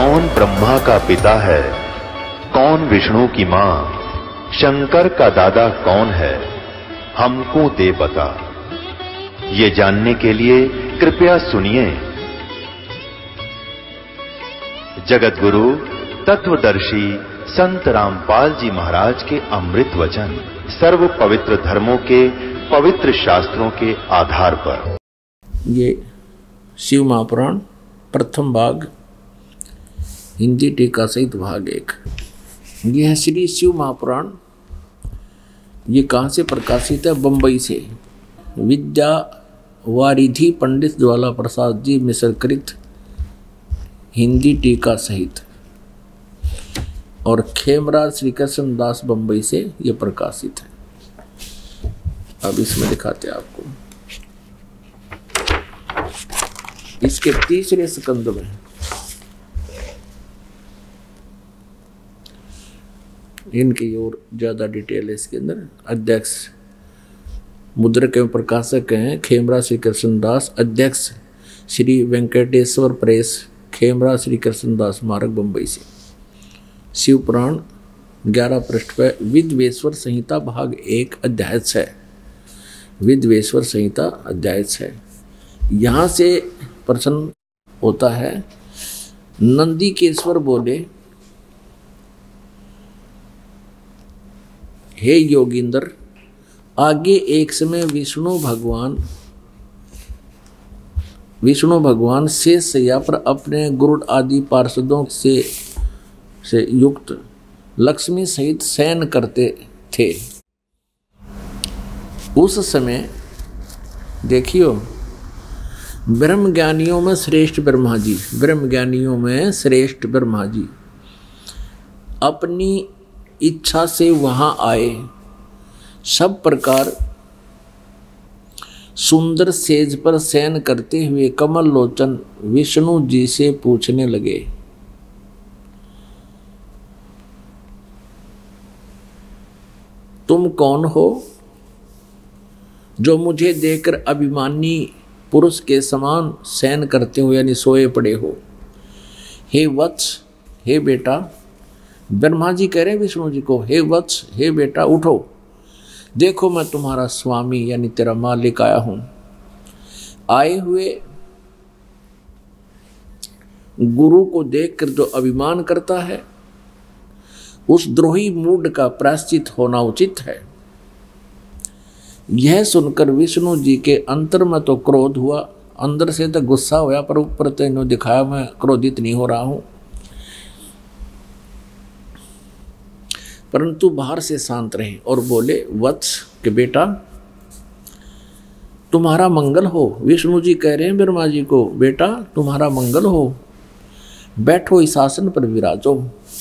कौन ब्रह्मा का पिता है, कौन विष्णु की मां, शंकर का दादा कौन है, हमको दे बता। ये जानने के लिए कृपया सुनिए। जगत गुरु तत्वदर्शी संत रामपाल जी महाराज के अमृत वचन सर्व पवित्र धर्मों के पवित्र शास्त्रों के आधार पर। ये शिव महापुराण प्रथम भाग हिंदी टीका सहित भाग 1। यह है श्री शिव महापुराण। ये कहाँ से प्रकाशित है? बंबई से विद्या वारिधि पंडित ज्वाला प्रसाद जी मिश्र कृत हिंदी टीका सहित, और खेमराज श्री कृष्ण दास बंबई से ये प्रकाशित है। अब इसमें दिखाते हैं आपको। इसके तीसरे स्कंद में इनकी और ज्यादा डिटेल है इसके अंदर। अध्यक्ष मुद्रक एवं प्रकाशक हैं खेमराज श्री कृष्ण दास। अध्यक्ष श्री वेंकटेश्वर प्रेस, खेमराज श्री कृष्ण दास मार्ग बंबई से। शिव पुराण 11 पृष्ठ पर विद्वेश्वर संहिता भाग 1 अध्याय है। विद्वेश्वर संहिता अध्याय है। यहाँ से प्रश्न होता है। नंदीकेश्वर बोले, हे योगींद्र, आगे एक समय विष्णु भगवान शेष शैया पर अपने गुरुड़ आदि पार्षदों से युक्त लक्ष्मी सहित शयन करते थे। उस समय देखियो, ब्रह्मज्ञानियों में श्रेष्ठ ब्रह्मा जी अपनी इच्छा से वहां आए। सब प्रकार सुंदर सेज पर शयन करते हुए कमल लोचन विष्णु जी से पूछने लगे, तुम कौन हो जो मुझे देखकर अभिमानी पुरुष के समान शयन करते हो, यानी सोए पड़े हो? हे वत्स, हे बेटा, ब्रह्मा जी कह रहे विष्णु जी को, हे वत्स, हे बेटा, उठो, देखो मैं तुम्हारा स्वामी यानी तेरा मालिक आया हूं। आए हुए गुरु को देखकर जो अभिमान करता है, उस द्रोही मूड का प्रायश्चित होना उचित है। यह सुनकर विष्णु जी के अंतर में तो क्रोध हुआ, अंदर से तो गुस्सा हुआ, पर ऊपर तो इन्होंने दिखाया मैं क्रोधित नहीं हो रहा हूं, परंतु बाहर से शांत रहे और बोले, वत्स के बेटा, तुम्हारा मंगल हो। विष्णु जी कह रहे हैं ब्रह्मा जी को, बेटा तुम्हारा मंगल हो, बैठो इस आसन पर विराजो।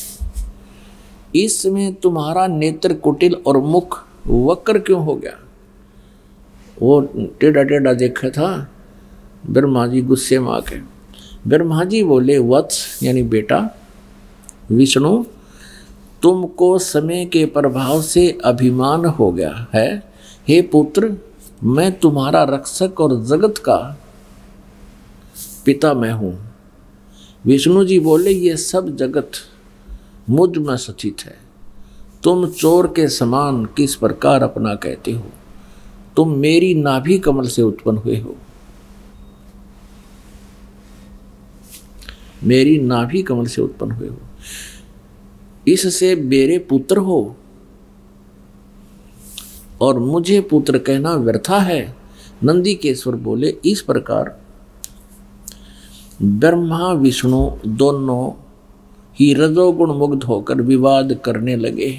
इस समय तुम्हारा नेत्र कुटिल और मुख वक्र क्यों हो गया? वो टेढ़ा टेढ़ा देखा था ब्रह्मा जी गुस्से में आके। ब्रह्मा जी बोले, वत्स यानी बेटा विष्णु, तुमको समय के प्रभाव से अभिमान हो गया है। हे पुत्र, मैं तुम्हारा रक्षक और जगत का पिता मैं हूं। विष्णु जी बोले, ये सब जगत मुझ में स्थित है। तुम चोर के समान किस प्रकार अपना कहते हो? तुम मेरी नाभि कमल से उत्पन्न हुए हो, मेरी नाभि कमल से उत्पन्न हुए हो, इससे मेरे पुत्र हो और मुझे पुत्र कहना व्यर्था है। नंदीकेश्वर बोले, इस प्रकार ब्रह्मा विष्णु दोनों ही रजोगुण मुग्ध होकर विवाद करने लगे।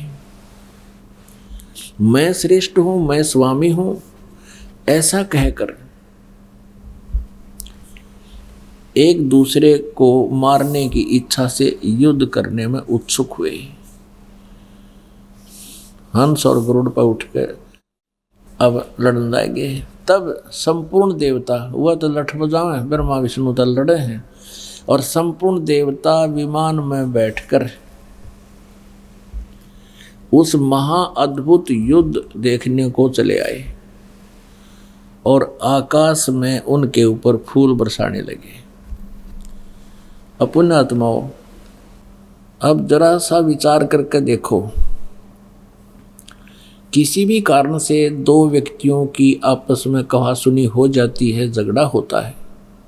मैं श्रेष्ठ हूं, मैं स्वामी हूं, ऐसा कहकर एक दूसरे को मारने की इच्छा से युद्ध करने में उत्सुक हुए। हंस और गरुड़ पर उठकर अब लड़ने लगे। तब संपूर्ण देवता, वह तो लठ बजावे, ब्रह्मा विष्णु तो लड़े हैं, और संपूर्ण देवता विमान में बैठकर उस महा अद्भुत युद्ध देखने को चले आए और आकाश में उनके ऊपर फूल बरसाने लगे। पुण्यात्माओं, अब जरा सा विचार करके देखो, किसी भी कारण से दो व्यक्तियों की आपस में कहासुनी हो जाती है, झगड़ा होता है,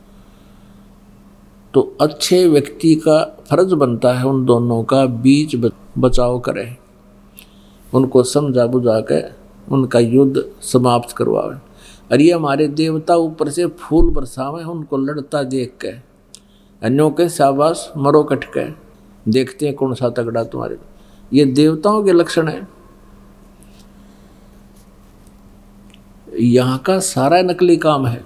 तो अच्छे व्यक्ति का फर्ज बनता है उन दोनों का बीच बचाव करे, उनको समझा बुझा के उनका युद्ध समाप्त करवावे। और ये हमारे देवता ऊपर से फूल बरसावे उनको लड़ता देख के, अन्यों के शाबाश मरो कट के, देखते हैं कौन सा तगड़ा तुम्हारे। ये देवताओं के लक्षण है। यहाँ का सारा नकली काम है।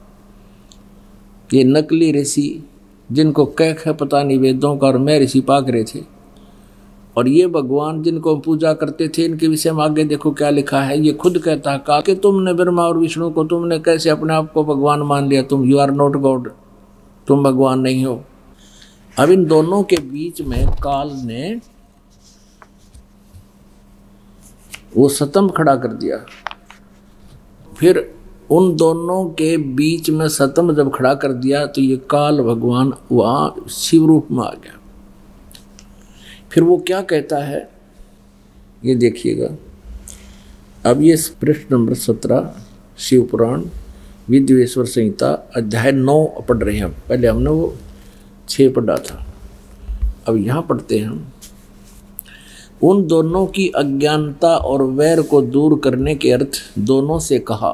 ये नकली ऋषि जिनको कह पता नहीं वेदों का, और मैं ऋषि पाक रहे थे, और ये भगवान जिनको पूजा करते थे, इनके विषय में आगे देखो क्या लिखा है। ये खुद कहता है कि तुमने ब्रह्मा और विष्णु को, तुमने कैसे अपने आप को भगवान मान लिया, तुम यू आर नॉट गॉड, तुम भगवान नहीं हो। अब इन दोनों के बीच में काल ने वो सतंभ खड़ा कर दिया। फिर उन दोनों के बीच में सतंभ जब खड़ा कर दिया तो ये काल भगवान वहाँ शिव रूप में आ गया। फिर वो क्या कहता है ये देखिएगा। अब ये पृष्ठ नंबर 17 शिव पुराण विद्वेश्वर संहिता अध्याय 9 पढ़ रहे हैं। पहले हमने वो 6 पढ़ा था, अब यहाँ पढ़ते हैं हम। उन दोनों की अज्ञानता और वैर को दूर करने के अर्थ दोनों से कहा,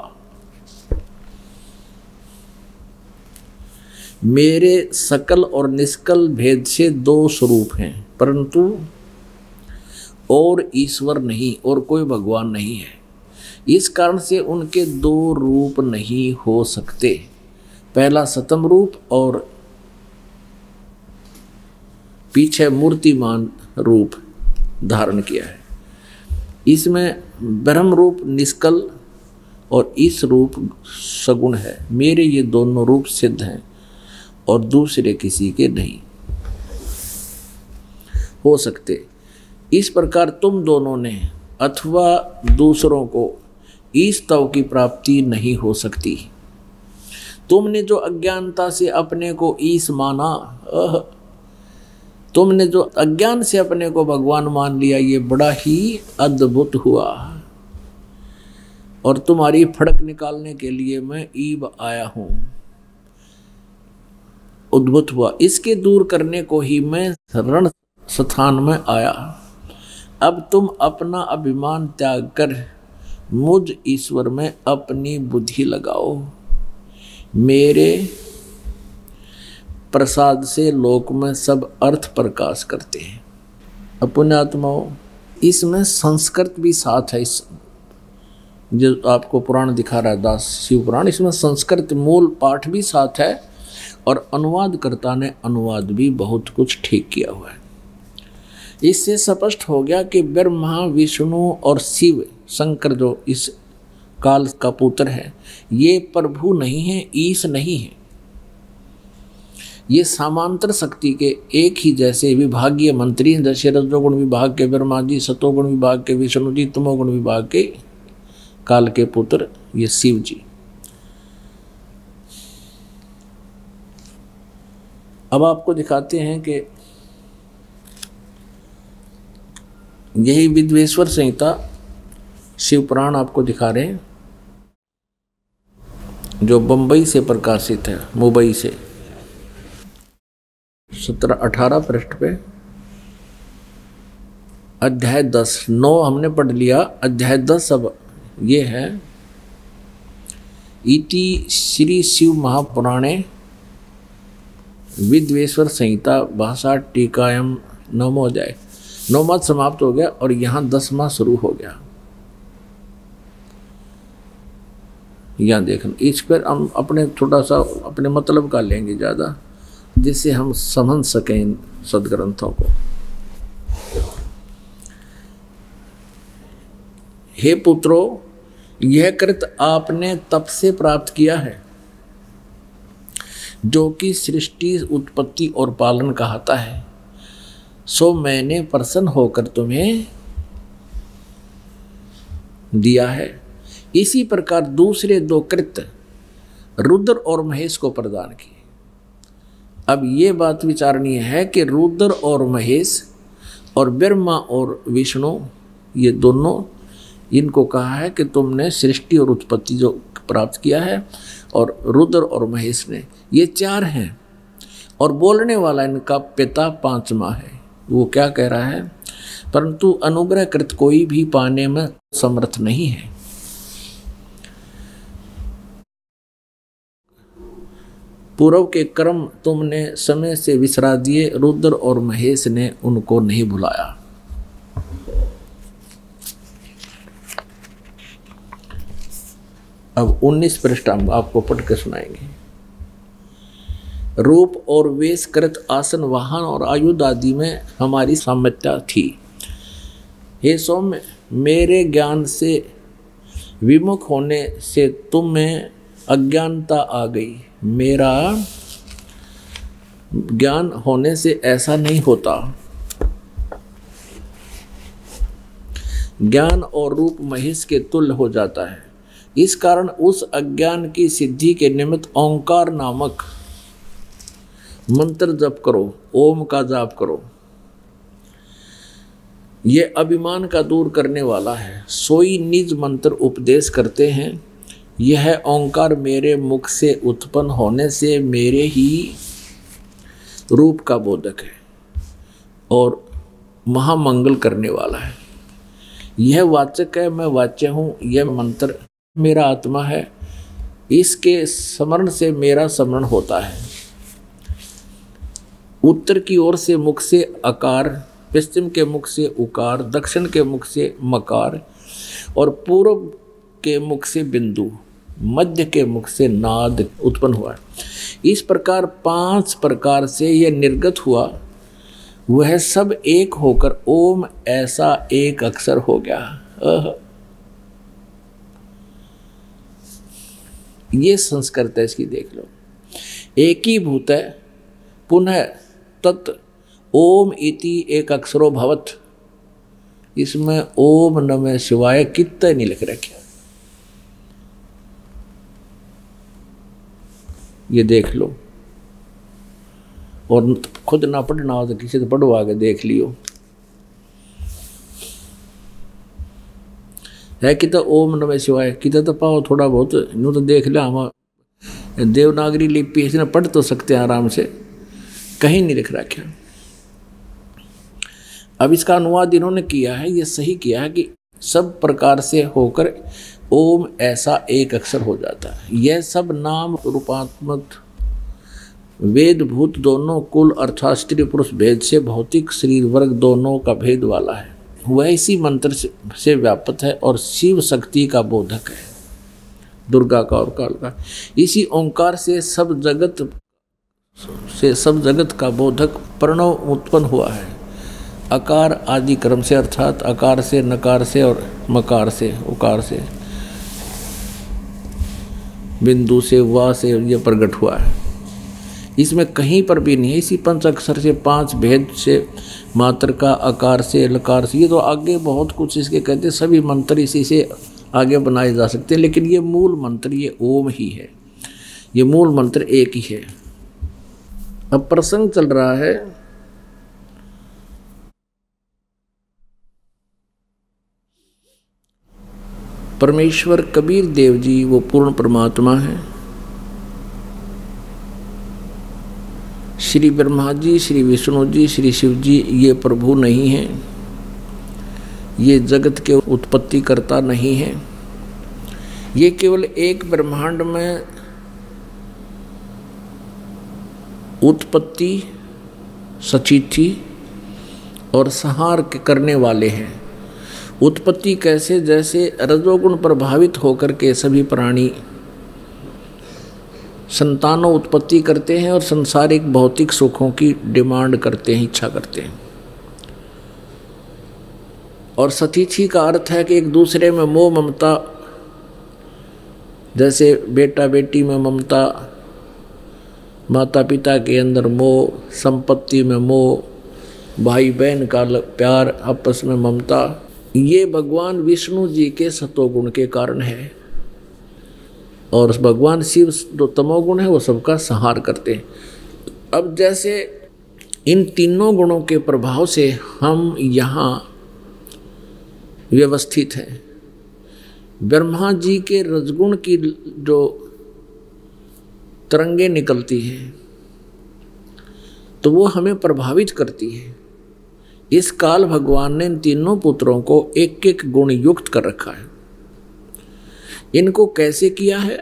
मेरे सकल और निष्कल भेद से 2 स्वरूप हैं, परंतु और ईश्वर नहीं और कोई भगवान नहीं है। इस कारण से उनके 2 रूप नहीं हो सकते। पहला सतम रूप और पीछे मूर्तिमान रूप धारण किया है। इसमें ब्रह्म रूप निष्कल और इस रूप सगुण है। मेरे ये दोनों रूप सिद्ध हैं और दूसरे किसी के नहीं हो सकते। इस प्रकार तुम दोनों ने अथवा दूसरों को इस तव की प्राप्ति नहीं हो सकती। तुमने जो अज्ञानता से अपने को ईश माना, तुमने जो अज्ञान से अपने को भगवान मान लिया, ये बड़ा ही अद्भुत हुआ। और तुम्हारी फड़क निकालने के लिए मैं ईब आया हूं, उद्भुत हुआ। इसके दूर करने को ही मैं रण स्थान में आया। अब तुम अपना अभिमान त्याग कर मुझ ईश्वर में अपनी बुद्धि लगाओ। मेरे प्रसाद से लोक में सब अर्थ प्रकाश करते हैं। अपने आत्माओं, इसमें संस्कृत भी साथ है। इस जो आपको पुराण दिखा रहा है दास शिव पुराण, इसमें संस्कृत मूल पाठ भी साथ है और अनुवादकर्ता ने अनुवाद भी बहुत कुछ ठीक किया हुआ है। इससे स्पष्ट हो गया कि ब्रह्मा विष्णु और शिव शंकर जो इस काल का पुत्र है, ये प्रभु नहीं है, ईश नहीं है। ये समांतर शक्ति के एक ही जैसे विभागीय मंत्री हैं, जैसे रजोगुण विभाग के ब्रह्मा जी, सतोगुण विभाग के विष्णु जी, तमोगुण विभाग के काल के पुत्र ये शिव जी। अब आपको दिखाते हैं कि यही विद्वेश्वर संहिता शिव पुराण आपको दिखा रहे हैं, जो बंबई से प्रकाशित है, मुंबई से। 17-18 पृष्ठ पे अध्याय 10, 9 हमने पढ़ लिया, अध्याय 10 अब ये है। इति श्री शिव महापुराणे विद्वेश्वर संहिता भाषा टीकायम 9वां अध्याय। 9वां समाप्त हो गया और यहाँ 10वां शुरू हो गया। यहाँ देखना, इस पर हम अपने थोड़ा सा अपने मतलब का लेंगे ज़्यादा, जिससे हम समझ सकें इन सदग्रंथों को। हे पुत्रों, यह कृत आपने तप से प्राप्त किया है, जो कि सृष्टि उत्पत्ति और पालन कहता है। सो मैंने प्रसन्न होकर तुम्हें दिया है। इसी प्रकार दूसरे 2 कृत्य रुद्र और महेश को प्रदान किए। अब ये बात विचारणीय है कि रुद्र और महेश और ब्रह्मा और विष्णु ये दोनों, इनको कहा है कि तुमने सृष्टि और उत्पत्ति जो प्राप्त किया है, और रुद्र और महेश ने, ये 4 हैं। और बोलने वाला इनका पिता 5वां है। वो क्या कह रहा है? परंतु अनुग्रहकृत कोई भी पाने में समर्थ नहीं है। पूर्व के कर्म तुमने समय से विसरा दिए, रुद्र और महेश ने उनको नहीं भुलाया। अब 19 पृष्ठ हम आपको पढ़ के सुनाएंगे। रूप और वेशकृत आसन, वाहन और आयुध आदि में हमारी सामर्थ्य थी। हे सौम्य, मेरे ज्ञान से विमुख होने से तुम्हें अज्ञानता आ गई। मेरा ज्ञान होने से ऐसा नहीं होता। ज्ञान और रूप महेश के तुल्य हो जाता है। इस कारण उस अज्ञान की सिद्धि के निमित्त ओंकार नामक मंत्र जप करो, ओम का जाप करो। ये अभिमान का दूर करने वाला है। सोई निज मंत्र उपदेश करते हैं। यह ओंकार मेरे मुख से उत्पन्न होने से मेरे ही रूप का बोधक है और महामंगल करने वाला है। यह वाचक है, मैं वाच्य हूँ। यह मंत्र मेरा आत्मा है। इसके स्मरण से मेरा स्मरण होता है। उत्तर की ओर से मुख से अकार, पश्चिम के मुख से उकार, दक्षिण के मुख से मकार और पूर्व के मुख से बिंदु, मध्य के मुख से नाद उत्पन्न हुआ। इस प्रकार 5 प्रकार से यह निर्गत हुआ। वह सब एक होकर ओम ऐसा एक अक्षर हो गया। ये संस्कृत है, इसकी देख लो। एक ही भूत है, पुनः तत् ओम इति एक अक्षरो भवत। इसमें ओम नमः शिवाय कितने नहीं लिख रखे। ये देख लो, और खुद ना पढ़ना हो तो किसी से पढ़वा के देख लियो। है कि तो ओम नमः शिवाय कितना तो पाओ थोड़ा बहुत, यूँ तो देख लिया। हम देवनागरी लिपि इसने पढ़ तो सकते हैं आराम से, कहीं नहीं लिख रखा। अब इसका अनुवाद इन्होंने किया है, ये सही किया है कि सब प्रकार से होकर ओम ऐसा एक अक्षर हो जाता है। यह सब नाम रूपात्मक वेद भूत दोनों कुल अर्थात स्त्री पुरुष भेद से भौतिक शरीर वर्ग दोनों का भेद वाला है। वह इसी मंत्र से व्यापक है और शिव शक्ति का बोधक है, दुर्गा का और काल का। इसी ओंकार से सब जगत का बोधक प्रणव उत्पन्न हुआ है। अकार आदि क्रम से, अर्थात अकार से, नकार से और मकार से, उकार से, बिंदु से, वा से यह प्रकट हुआ है। इसमें कहीं पर भी नहीं है। इसी 5 अक्षर से 5 भेद से, मात्र का, आकार से, लकार से, ये तो आगे बहुत कुछ इसके कहते। सभी मंत्र इसी से आगे बनाए जा सकते हैं, लेकिन ये मूल मंत्र ये ओम ही है। ये मूल मंत्र एक ही है। अब प्रसंग चल रहा है परमेश्वर कबीर देव जी, वो पूर्ण परमात्मा है। श्री ब्रह्मा जी, श्री विष्णु जी, श्री शिव जी ये प्रभु नहीं हैं। ये जगत के उत्पत्ति करता नहीं है। ये केवल एक ब्रह्मांड में उत्पत्ति, सचिथि और संहार करने वाले हैं। उत्पत्ति कैसे? जैसे रजोगुण प्रभावित होकर के सभी प्राणी संतानों उत्पत्ति करते हैं और संसारिक भौतिक सुखों की डिमांड करते हैं, इच्छा करते हैं। और सतीथि का अर्थ है कि एक दूसरे में मोह ममता, जैसे बेटा बेटी में ममता, माता पिता के अंदर मोह, संपत्ति में मोह, भाई बहन का प्यार, आपस में ममता, ये भगवान विष्णु जी के सतोगुण के कारण है। और भगवान शिव जो तमोगुण है वो सबका संहार करते हैं। अब जैसे इन तीनों गुणों के प्रभाव से हम यहाँ व्यवस्थित हैं। ब्रह्मा जी के रजगुण की जो तरंगे निकलती हैं तो वो हमें प्रभावित करती है। इस काल भगवान ने इन तीनों पुत्रों को एक एक गुण युक्त कर रखा है। इनको कैसे किया है?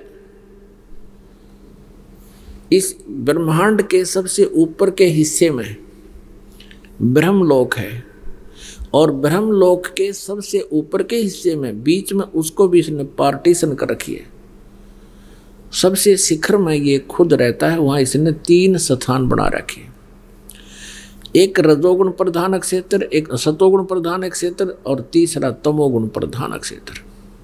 इस ब्रह्मांड के सबसे ऊपर के हिस्से में ब्रह्मलोक है और ब्रह्मलोक के सबसे ऊपर के हिस्से में बीच में उसको भी इसने पार्टीशन कर रखी है। सबसे शिखर में ये खुद रहता है, वहां इसने 3 स्थान बना रखे, एक रजोगुण प्रधान क्षेत्र, एक सतोगुण प्रधान क्षेत्र और तीसरा तमोगुण प्रधान क्षेत्र।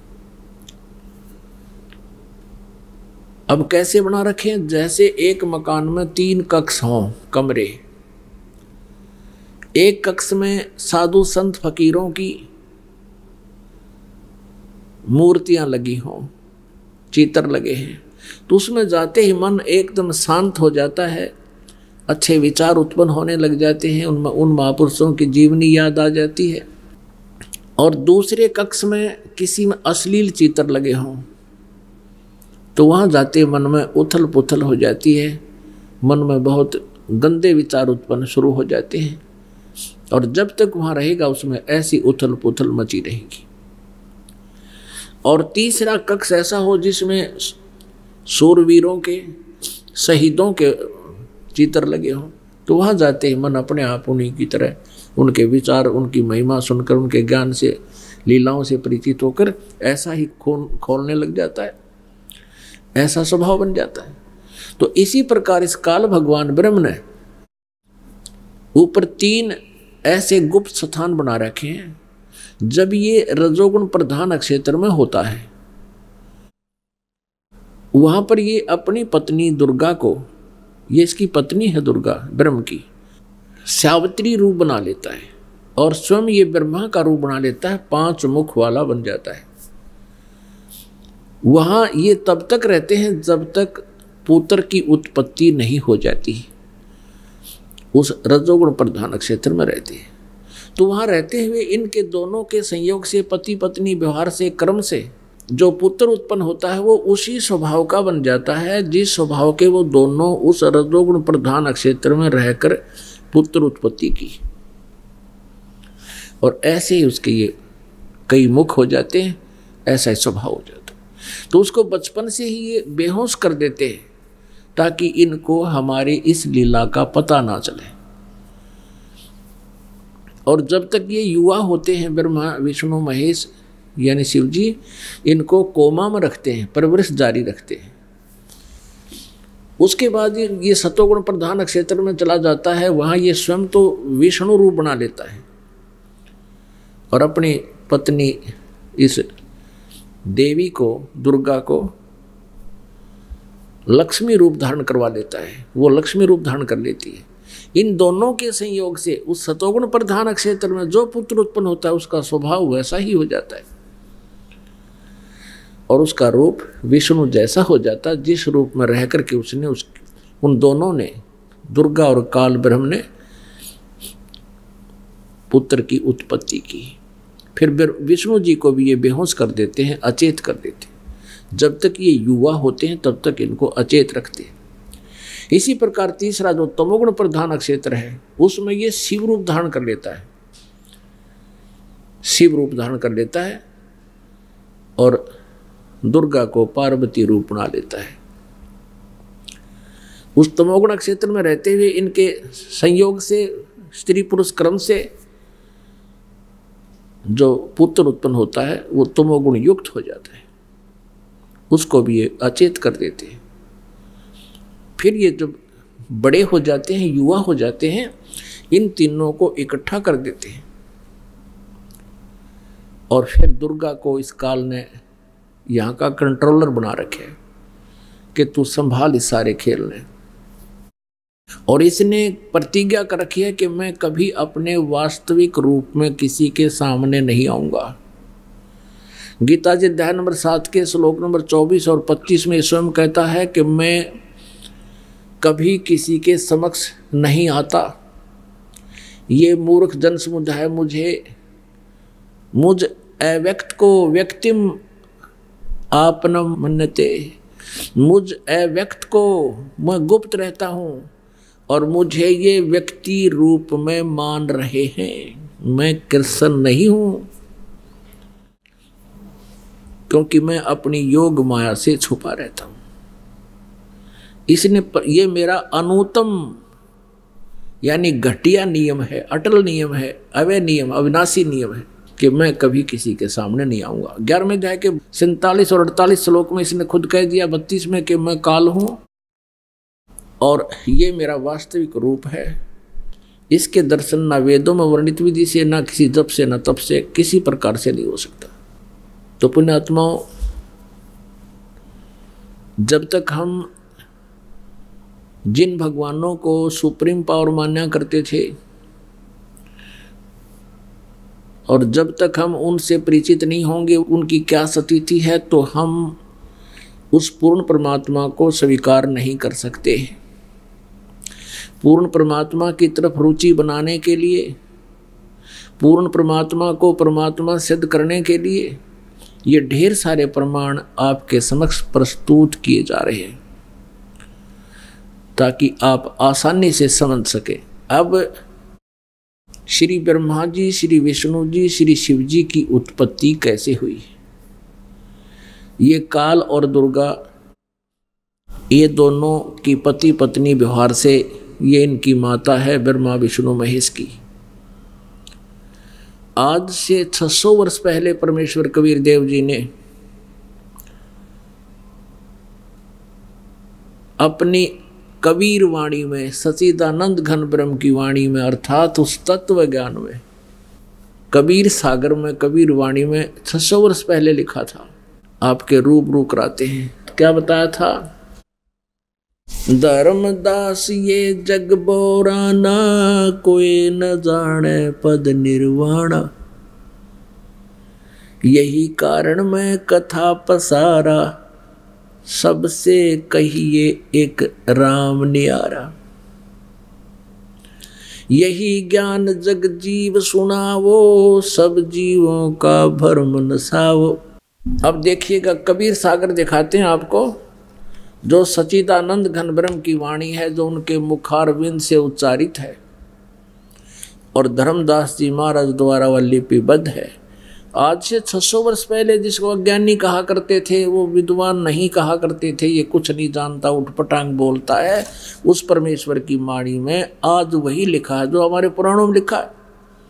अब कैसे बना रखे? जैसे एक मकान में 3 कक्ष हों, कमरे, एक कक्ष में साधु संत फकीरों की मूर्तियां लगी हों, चित्र लगे हैं, तो उसमें जाते ही मन एकदम शांत हो जाता है, अच्छे विचार उत्पन्न होने लग जाते हैं, उनमें उन महापुरुषों की जीवनी याद आ जाती है। और दूसरे कक्ष में किसी में अश्लील चित्र लगे हों तो वहाँ जाते मन में उथल पुथल हो जाती है, मन में बहुत गंदे विचार उत्पन्न शुरू हो जाते हैं और जब तक वहाँ रहेगा उसमें ऐसी उथल पुथल मची रहेगी। और तीसरा कक्ष ऐसा हो जिसमें शूरवीरों के, शहीदों के चित्र लगे हों, तो वहाँ जाते ही मन अपने आप उन्हीं की तरह उनके विचार, उनकी महिमा सुनकर, उनके ज्ञान से, लीलाओं से परिचित होकर ऐसा ही खोलने लग जाता है, ऐसा स्वभाव बन जाता है। तो इसी प्रकार इस काल भगवान ब्रह्म ने ऊपर 3 ऐसे गुप्त स्थान बना रखे हैं। जब ये रजोगुण प्रधान क्षेत्र में होता है वहां पर ये अपनी पत्नी दुर्गा को, ये इसकी पत्नी है दुर्गा ब्रह्म की, सावित्री रूप बना लेता है और स्वयं ये ब्रह्मा का रूप बना लेता है, 5 मुख वाला बन जाता है। वहां ये तब तक रहते हैं जब तक पुत्र की उत्पत्ति नहीं हो जाती, उस रजोगुण प्रधान क्षेत्र में रहते हैं। तो वहां रहते हुए इनके दोनों के संयोग से, पति पत्नी व्यवहार से, कर्म से जो पुत्र उत्पन्न होता है वो उसी स्वभाव का बन जाता है जिस स्वभाव के वो दोनों उस रजोगुण प्रधान क्षेत्र में रहकर पुत्र उत्पत्ति की। और ऐसे ही उसके ये कई मुख हो जाते हैं, ऐसा ही स्वभाव हो जाता है। तो उसको बचपन से ही ये बेहोश कर देते हैं ताकि इनको हमारी इस लीला का पता ना चले। और जब तक ये युवा होते हैं, ब्रह्मा विष्णु महेश यानी शिव जी इनको कोमा में रखते हैं, परवरिश जारी रखते हैं। उसके बाद ये सतोगुण प्रधान क्षेत्र में चला जाता है, वहाँ ये स्वयं तो विष्णु रूप बना लेता है और अपनी पत्नी इस देवी को, दुर्गा को लक्ष्मी रूप धारण करवा लेता है, वो लक्ष्मी रूप धारण कर लेती है। इन दोनों के संयोग से उस सतोगुण प्रधान क्षेत्र में जो पुत्र उत्पन्न होता है उसका स्वभाव वैसा ही हो जाता है और उसका रूप विष्णु जैसा हो जाता है जिस रूप में रह करके उसने उन दोनों ने, दुर्गा और काल ब्रह्म ने पुत्र की उत्पत्ति की। फिर विष्णु जी को भी ये बेहोश कर देते हैं, अचेत कर देते हैं। जब तक ये युवा होते हैं तब तक इनको अचेत रखते हैं। इसी प्रकार तीसरा जो तमोगुण प्रधान क्षेत्र है उसमें ये शिव रूप धारण कर लेता है, शिव रूप धारण कर लेता है और दुर्गा को पार्वती रूप बना लेता है। उस तमोगुण क्षेत्र में रहते हुए इनके संयोग से, स्त्री पुरुष क्रम से जो पुत्र उत्पन्न होता है वो तमोगुण युक्त हो जाता है, उसको भी ये अचेत कर देते हैं। फिर ये जब बड़े हो जाते हैं, युवा हो जाते हैं, इन तीनों को इकट्ठा कर देते हैं और फिर दुर्गा को इस काल ने यहाँ का कंट्रोलर बना रखे कि तू संभाल इस सारे खेल ने। और इसने प्रतिज्ञा कर रखी है कि मैं कभी अपने वास्तविक रूप में किसी के सामने नहीं आऊंगा। गीता जी अध्याय नंबर 7 के श्लोक नंबर 24 और 25 में स्वयं कहता है कि मैं कभी किसी के समक्ष नहीं आता ये मूर्ख जन समुदाय मुझ अव्यक्त को व्यक्तिम आपनम मन्यते, मुझ अव्यक्त को मैं गुप्त रहता हूँ और मुझे ये व्यक्ति रूप में मान रहे हैं। मैं कृष्ण नहीं हूँ, क्योंकि मैं अपनी योग माया से छुपा रहता हूँ। इसने ये मेरा अनुत्तम यानी घटिया नियम है, अटल नियम है, अवय नियम, अविनाशी नियम है कि मैं कभी किसी के सामने नहीं आऊंगा। 11वें अध्याय के 47 और 48 श्लोक में इसने खुद कह दिया, 32 में कि मैं काल हूं और ये मेरा वास्तविक रूप है। इसके दर्शन ना वेदों में वर्णित विधि से, ना किसी जप से, ना तप से, किसी प्रकार से नहीं हो सकता। तो पुण्यात्माओं, जब तक हम जिन भगवानों को सुप्रीम पावर मान्या करते थे और जब तक हम उनसे परिचित नहीं होंगे उनकी क्या स्थिति है, तो हम उस पूर्ण परमात्मा को स्वीकार नहीं कर सकते। पूर्ण परमात्मा की तरफ रुचि बनाने के लिए, पूर्ण परमात्मा को परमात्मा सिद्ध करने के लिए ये ढेर सारे प्रमाण आपके समक्ष प्रस्तुत किए जा रहे हैं ताकि आप आसानी से समझ सके। अब श्री ब्रह्मा जी, श्री विष्णु जी, श्री शिव जी की उत्पत्ति कैसे हुई? ये काल और दुर्गा, ये दोनों की पति पत्नी व्यवहार से ये इनकी माता है ब्रह्मा विष्णु महेश की। आज से 600 वर्ष पहले परमेश्वर कबीर देव जी ने अपनी कबीर वाणी में, सच्चिदानंद घन ब्रह्म की वाणी में, अर्थात उस तत्व ज्ञान में, कबीर सागर में, कबीर वाणी में 600 वर्ष पहले लिखा था। आपके रूबरू कराते हैं। क्या बताया था? धर्मदास ये जग बोराना, कोई न जाने पद निर्वाणा, यही कारण मैं कथा पसारा, सबसे कहिए एक राम न्यारा। यही ज्ञान जग जीव सुनावो, सब जीवों का भरम नसावो। अब देखिएगा, कबीर सागर दिखाते हैं आपको, जो सच्चिदानंद घन ब्रह्म की वाणी है, जो उनके मुखारविंद से उच्चारित है और धर्मदास जी महाराज द्वारा वह लिपिबद्ध है। आज से 600 वर्ष पहले जिसको अज्ञानी कहा करते थे, वो विद्वान नहीं कहा करते थे, ये कुछ नहीं जानता, उठपटांग बोलता है, उस परमेश्वर की वाणी में आज वही लिखा है जो हमारे पुराणों में लिखा है।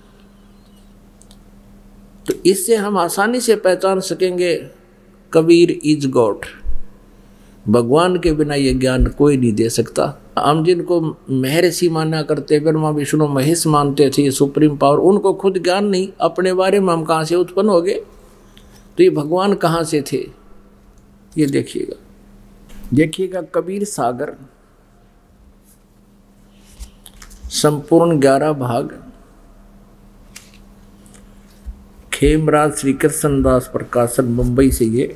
तो इससे हम आसानी से पहचान सकेंगे कबीर इज गॉड। भगवान के बिना ये ज्ञान कोई नहीं दे सकता। हम जिनको महर्षि माना करते, ब्रह्मा विष्णु महेश मानते थे, सुप्रीम पावर, उनको खुद ज्ञान नहीं, अपने बारे में हम कहाँ से उत्पन्न हो गए? तो ये भगवान कहाँ से थे? ये देखिएगा कबीर सागर संपूर्ण 11 भाग खेमराज श्री कृष्ण दास प्रकाशन मुंबई से ये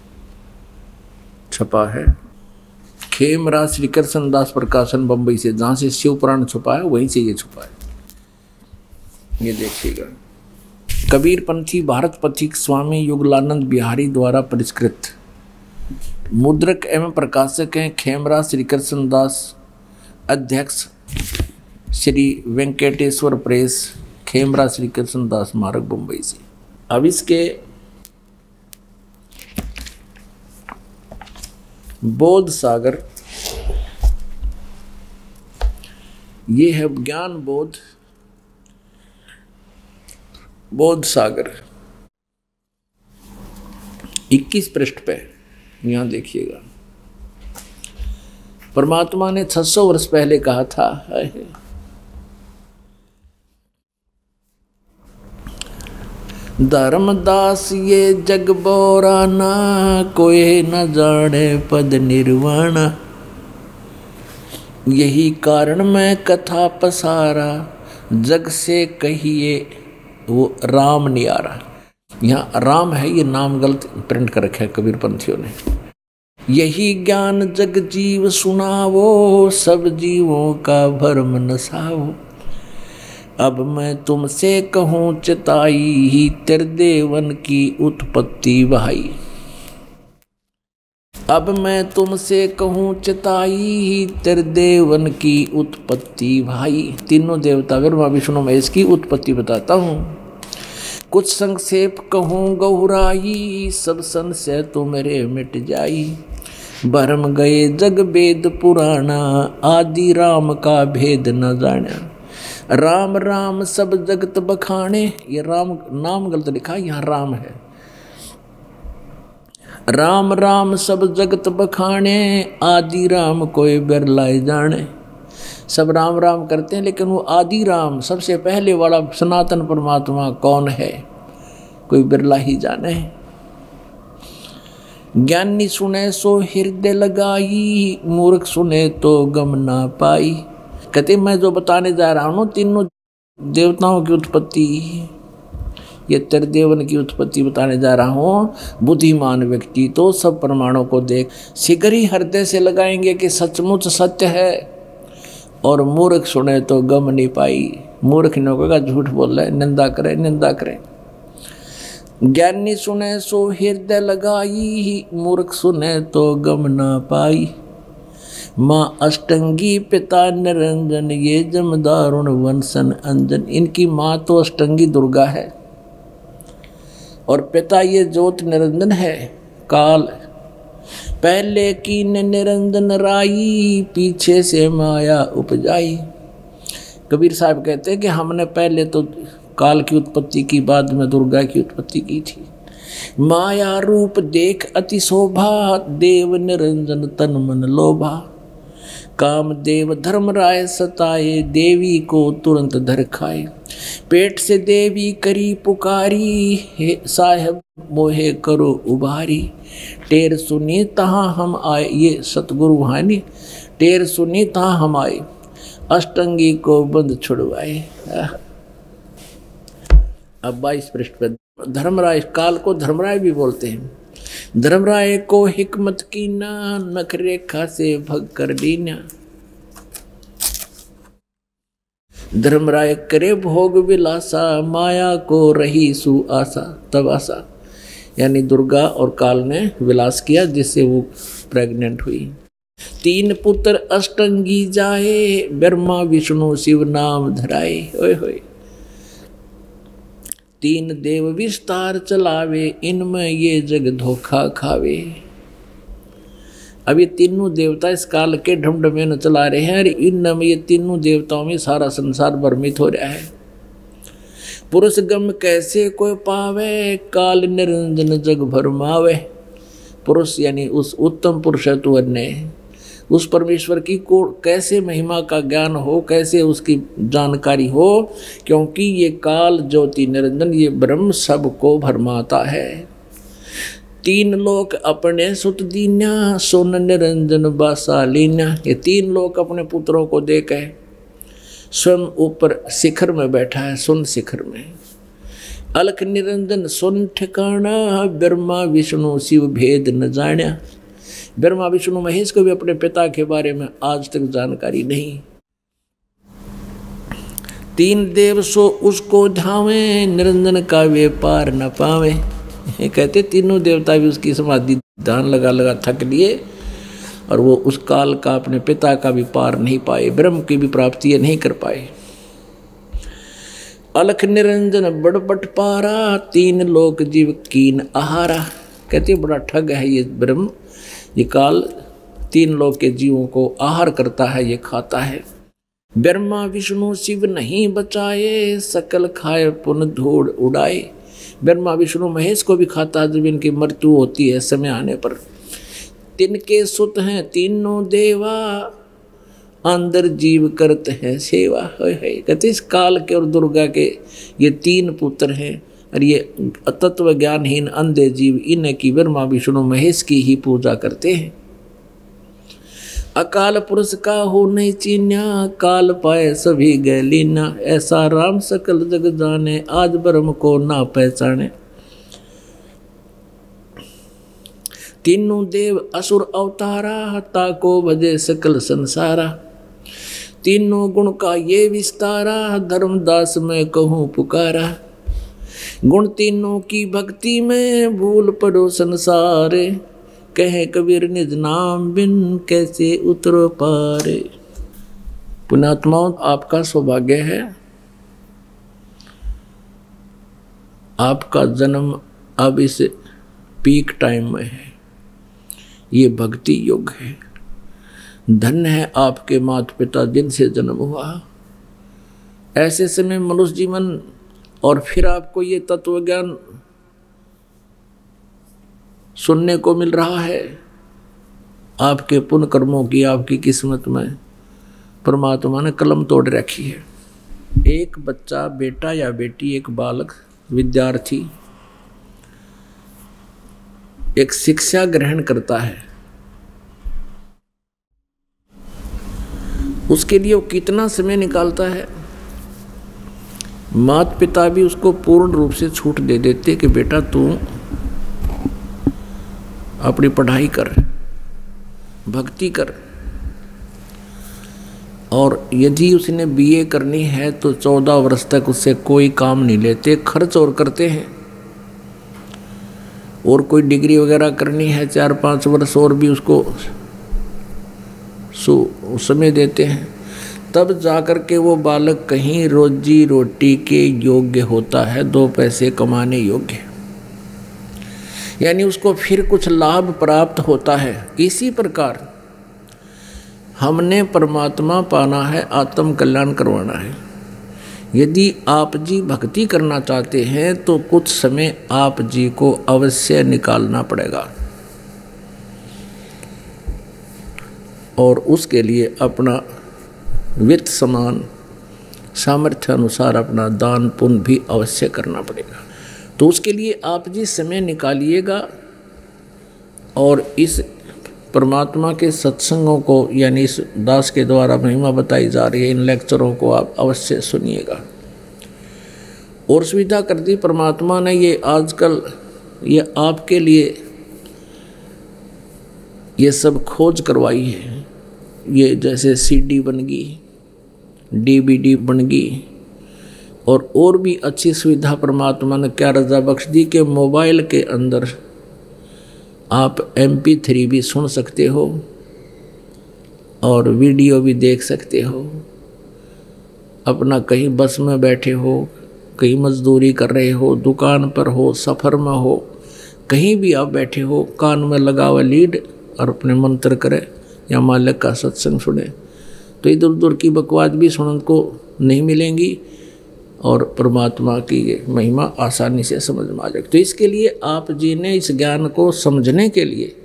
छपा है। खेमराज श्री कृष्ण दास प्रकाशन बंबई से, जहां से शिव पुराण छुपा है वहीं से ये छुपा है। ये देखिएगा, कबीर पंथी भारत पथिक स्वामी युगलानंद बिहारी द्वारा परिष्कृत। मुद्रक एवं प्रकाशक हैं खेमराज श्री कृष्ण दास, अध्यक्ष श्री वेंकटेश्वर प्रेस, खेमराज श्री कृष्ण दास स्मारक बंबई से। अब इसके बोध सागर, ये है ज्ञान बोध, बोध सागर 21 पृष्ठ पे, यहां देखिएगा। परमात्मा ने 600 वर्ष पहले कहा था, धर्मदास ये जग बोराना, कोई न जाने पद निर्वाणा, यही कारण मैं कथा पसारा, जग से कहिए वो राम न्यारा। यहाँ राम है, ये नाम गलत प्रिंट कर रखा है कबीर पंथियों ने। यही ज्ञान जग जीव सुनावो, सब जीवों का भरम नसावो, अब मैं तुमसे कहूँ चिताई ही त्रिदेवन की उत्पत्ति भाई। अब मैं तुमसे कहूँ चिताई ही त्रिदेवन की उत्पत्ति भाई। तीनों देवता ब्रह्मा विष्णु महेश की उत्पत्ति बताता हूँ। कुछ संक्षेप कहूँ गौराई, सब संशय तो मेरे मिट जाई। भरम गए जग वेद पुराना, आदि राम का भेद न जाना। राम राम सब जगत बखाने, ये राम नाम गलत लिखा, यहाँ राम है। राम राम सब जगत बखाने, आदि राम कोई बिरलाए जाने। सब राम राम करते हैं, लेकिन वो आदि राम सबसे पहले वाला सनातन परमात्मा कौन है, कोई बिरला ही जाने। ज्ञानी सुने सो हृदय लगाई, मूर्ख सुने तो गम ना पाई। कहते मैं जो बताने जा रहा हूँ तीनों देवताओं की उत्पत्ति, ये त्रिदेवन की उत्पत्ति बताने जा रहा हूँ। बुद्धिमान व्यक्ति तो सब प्रमाणों को देख शीघ्र ही हृदय से लगाएंगे कि सचमुच सत्य है, और मूर्ख सुने तो गम नहीं पाई। मूर्ख न होगा, झूठ बोल रहे, निंदा करे निंदा करे। ज्ञानी सुने सो हृदय लगाई, मूर्ख सुने तो गम ना पाई। माँ अष्टंगी पिता निरंजन, ये जमदारुण वंशन अंजन। इनकी माँ तो अष्टंगी दुर्गा है और पिता ये ज्योत निरंजन है काल। पहले की निरंजन राई, पीछे से माया उपजाई। कबीर साहब कहते हैं कि हमने पहले तो काल की उत्पत्ति की, बाद में दुर्गा की उत्पत्ति की थी। माया रूप देख अति शोभा, देव निरंजन तन मन लोभा। काम देव धर्मराय सताए, देवी को तुरंत धर खाए। पेट से देवी करी पुकारी, हे साहेब मोहे करो उबारी। टेर सुनी तहाँ हम आए, ये सतगुरु वाणी। टेर सुनी तहाँ हम आए, अष्टंगी को बंद छुड़वाए। अब 22 पृष्ठ पर धर्मराय, काल को धर्मराय भी बोलते हैं। धर्मराय को हिकमत की ना, नख रेखा से भग कर दीना। धर्मराय करे भोग विलासा, माया को रही सुआसा तबासा। यानी दुर्गा और काल ने विलास किया, जिससे वो प्रेग्नेंट हुई। 3 पुत्र अष्टंगी जाए, ब्रह्मा विष्णु शिव नाम धराए। ओए होए 3 देव विस्तार चलावे, इनमें ये जग धोखा खावे। अब ये तीनों देवता इस काल के ढमढमे न चला रहे हैं, और इनमें ये तीनों देवताओं में सारा संसार भ्रमित हो रहा है। पुरुष गम कैसे कोई पावे, काल निरंजन जग भरमावे। पुरुष यानी उस उत्तम पुरुषत्व ने, उस परमेश्वर की को कैसे महिमा का ज्ञान हो, कैसे उसकी जानकारी हो, क्योंकि ये काल ज्योति निरंजन, ये ब्रह्म सबको भरमाता है। 3 लोक अपने सुत दीन्या, सोन निरंजन बासा लीन्या। ये 3 लोक अपने पुत्रों को देकर स्वयं ऊपर शिखर में बैठा है, सुन शिखर में। अलख निरंजन सुन ठिकाना, ब्रह्मा विष्णु शिव भेद न जान्या। ब्रह्मा विष्णु महेश को भी अपने पिता के बारे में आज तक जानकारी नहीं। 3 देव सो उसको धावे, निरंजन का वे पार न पावे। कहते तीनों देवता भी उसकी समाधि ध्यान लगा लगा थक लिए, और वो उस काल का अपने पिता का भी पार नहीं पाए, ब्रह्म की भी प्राप्ति नहीं कर पाए। अलख निरंजन बड़बट पारा, 3 लोक जीव कीन आहारा। कहते बड़ा ठग है ये ब्रह्म, ये काल 3 लोक के जीवों को आहार करता है, ये खाता है। ब्रह्मा विष्णु शिव नहीं बचाए, सकल खाए पुन धूड़ उड़ाए। ब्रह्मा विष्णु महेश को भी खाता है जब इनकी मृत्यु होती है समय आने पर। तिनके सुत हैं तीनों देवा, अंदर जीव करते हैं सेवा। कहते इस काल के और दुर्गा के ये 3 पुत्र हैं, और ये तत्व ज्ञानहीन अंधे जीव इनकी ब्रह्मा विष्णु महेश की ही पूजा करते हैं। अकाल पुरुष का हो नहीं चीन्या, काल पाए सभी गए लीना। ऐसा राम सकल जग जाने, आज ब्रह्म को ना पहचाने। 3 देव असुर अवतारा, ताको भजे सकल संसारा। तीनों गुण का ये विस्तारा, धर्मदास मैं कहूँ पुकारा। गुण तीनों की भक्ति में भूल पड़ो संसारे, कहे कबीर निज नाम बिन कैसे उतरो पारे। पुण्यात्माओं, आपका सौभाग्य है, आपका जन्म अब इस पीक टाइम में है, ये भक्ति युग है। धन्य है आपके माता पिता जिनसे जन्म हुआ। ऐसे समय मनुष्य जीवन और फिर आपको ये तत्व ज्ञान सुनने को मिल रहा है। आपके पुण्य कर्मों की, आपकी किस्मत में परमात्मा ने कलम तोड़ रखी है। एक बच्चा, बेटा या बेटी, एक बालक, विद्यार्थी एक शिक्षा ग्रहण करता है, उसके लिए वो कितना समय निकालता है। माता पिता भी उसको पूर्ण रूप से छूट दे देते कि बेटा तू अपनी पढ़ाई कर, भक्ति कर, और यदि उसने बीए करनी है तो 14 वर्ष तक उससे कोई काम नहीं लेते, खर्च और करते हैं। और कोई डिग्री वगैरह करनी है 4-5 वर्ष और भी उसको समय देते हैं, तब जाकर के वो बालक कहीं रोजी रोटी के योग्य होता है, 2 पैसे कमाने योग्य, यानी उसको फिर कुछ लाभ प्राप्त होता है। इसी प्रकार हमने परमात्मा पाना है, आत्म कल्याण करवाना है। यदि आप जी भक्ति करना चाहते हैं तो कुछ समय आप जी को अवश्य निकालना पड़ेगा, और उसके लिए अपना वित्त समान सामर्थ्य अनुसार अपना दान पुण्य भी अवश्य करना पड़ेगा। तो उसके लिए आप जी समय निकालिएगा और इस परमात्मा के सत्संगों को, यानी इस दास के द्वारा महिमा बताई जा रही है, इन लेक्चरों को आप अवश्य सुनिएगा। और सुविधा कर दी परमात्मा ने, ये आजकल ये आपके लिए ये सब खोज करवाई है। ये जैसे सीडी बन गई, डीवीडी बन गई, और भी अच्छी सुविधा परमात्मा ने क्या रजा बख्श दी कि मोबाइल के अंदर आप MP3 भी सुन सकते हो और वीडियो भी देख सकते हो। अपना कहीं बस में बैठे हो, कहीं मजदूरी कर रहे हो, दुकान पर हो, सफ़र में हो, कहीं भी आप बैठे हो, कान में लगा हुआ लीड और अपने मंत्र करें या मालिक का सत्संग सुने, तो इधर उधर की बकवास भी सुनने को नहीं मिलेंगी और परमात्मा की ये महिमा आसानी से समझ में आ जाएगी। तो इसके लिए आप जी ने इस ज्ञान को समझने के लिए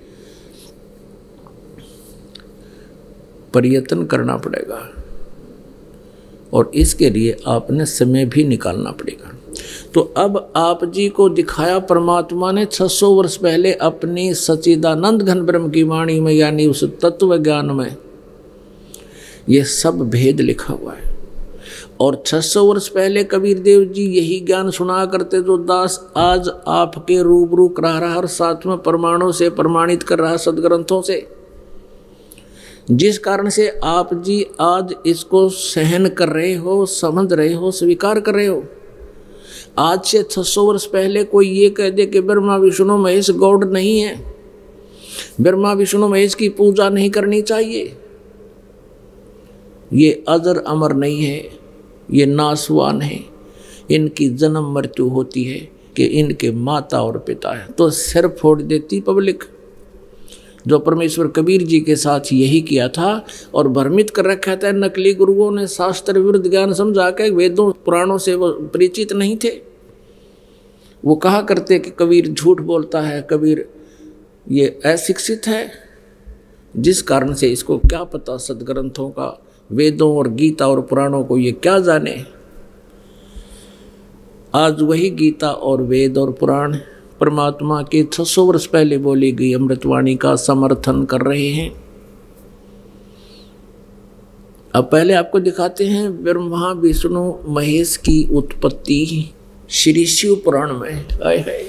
प्रयत्न करना पड़ेगा, और इसके लिए आपने समय भी निकालना पड़ेगा। तो अब आप जी को दिखाया परमात्मा ने 600 वर्ष पहले अपनी सच्चिदानंद घन ब्रह्म की वाणी में, यानी उस तत्व ज्ञान में ये सब भेद लिखा हुआ है। और 600 वर्ष पहले कबीर देव जी यही ज्ञान सुना करते जो दास आज आपके रूबरू करा रहा और साथ में प्रमाणों से प्रमाणित कर रहा, सदग्रंथों से, जिस कारण से आप जी आज इसको सहन कर रहे हो, समझ रहे हो, स्वीकार कर रहे हो। आज से 600 वर्ष पहले कोई ये कह दे कि ब्रह्मा विष्णु महेश गॉड नहीं है, ब्रह्मा विष्णु महेश की पूजा नहीं करनी चाहिए, ये अजर अमर नहीं है, ये नासवान है, इनकी जन्म मृत्यु होती है, कि इनके माता और पिता है, तो सिर फोड़ देती पब्लिक। जो परमेश्वर कबीर जी के साथ यही किया था और भ्रमित कर रखा था नकली गुरुओं ने, शास्त्र विरुद्ध ज्ञान समझा के, वेदों पुराणों से वो परिचित नहीं थे। वो कहा करते कि कबीर झूठ बोलता है, कबीर ये अशिक्षित है, जिस कारण से इसको क्या पता सदग्रंथों का, वेदों और गीता और पुराणों को ये क्या जाने। आज वही गीता और वेद और पुराण परमात्मा के 600 वर्ष पहले बोली गई अमृतवाणी का समर्थन कर रहे हैं। अब पहले आपको दिखाते हैं ब्रह्मा विष्णु महेश की उत्पत्ति श्री शिव पुराण में है,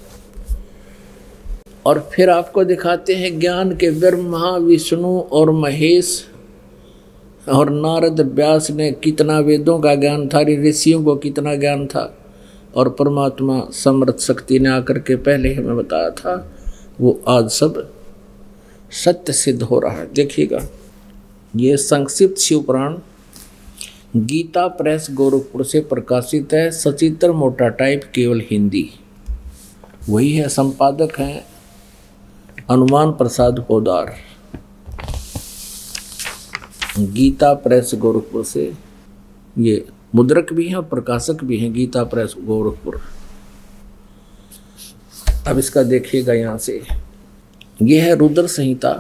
और फिर आपको दिखाते हैं ज्ञान के ब्रह्मा विष्णु और महेश और नारद व्यास ने कितना वेदों का ज्ञान था, ऋषियों को कितना ज्ञान था, और परमात्मा समर्थ शक्ति ने आकर के पहले हमें बताया था, वो आज सब सत्य सिद्ध हो रहा है। देखिएगा, ये संक्षिप्त शिव पुराण गीता प्रेस गोरखपुर से प्रकाशित है, सचित्र मोटा टाइप, केवल हिंदी। वही है, संपादक हैं हनुमान प्रसाद पोदार। गीता प्रेस गोरखपुर से ये मुद्रक भी हैं और प्रकाशक भी हैं, गीता प्रेस गोरखपुर। अब इसका देखिएगा, यहाँ से ये है रुद्र संहिता,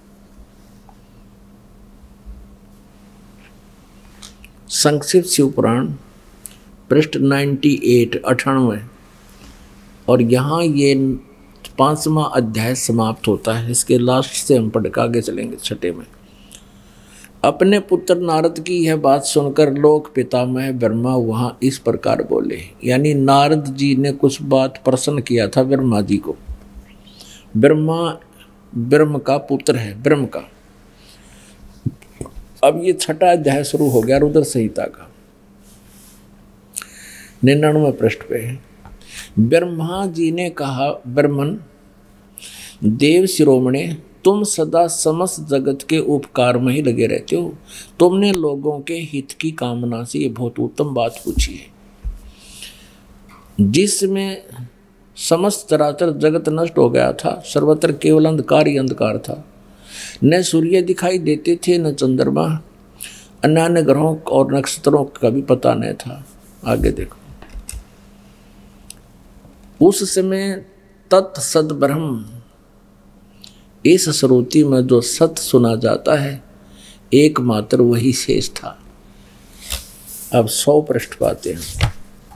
संक्षिप्त शिव पुराण, पृष्ठ 98 और यहाँ ये 5वां अध्याय समाप्त होता है। इसके लास्ट से हम पढ़ के आगे चलेंगे 6 में। अपने पुत्र नारद की यह बात सुनकर लोक पितामह ब्रह्मा वहाँ इस प्रकार बोले, यानी नारद जी ने कुछ बात प्रसन्न किया था ब्रह्मा जी को। ब्रह्मा ब्रह्म का पुत्र है, ब्रह्म का। अब ये 6वां अध्याय शुरू हो गया रुद्र संहिता का, 99 पृष्ठ पे है। ब्रह्मा जी ने कहा, ब्रह्मन देव शिरोमणे, तुम सदा समस्त जगत के उपकार में ही लगे रहते हो। तुमने लोगों के हित की कामना से ये बहुत उत्तम बात पूछी है, जिसमें समस्त चराचर जगत नष्ट हो गया था, सर्वत्र केवल अंधकार ही अंधकार था। न सूर्य दिखाई देते थे, न चंद्रमा, अन्य ग्रहों और नक्षत्रों का भी पता नहीं था। आगे देखो, उस समय तत्सद ब्रह्म, इस श्रुति में जो सत्य सुना जाता है एकमात्र वही शेष था। अब 100 पृष्ठ पाते हैं।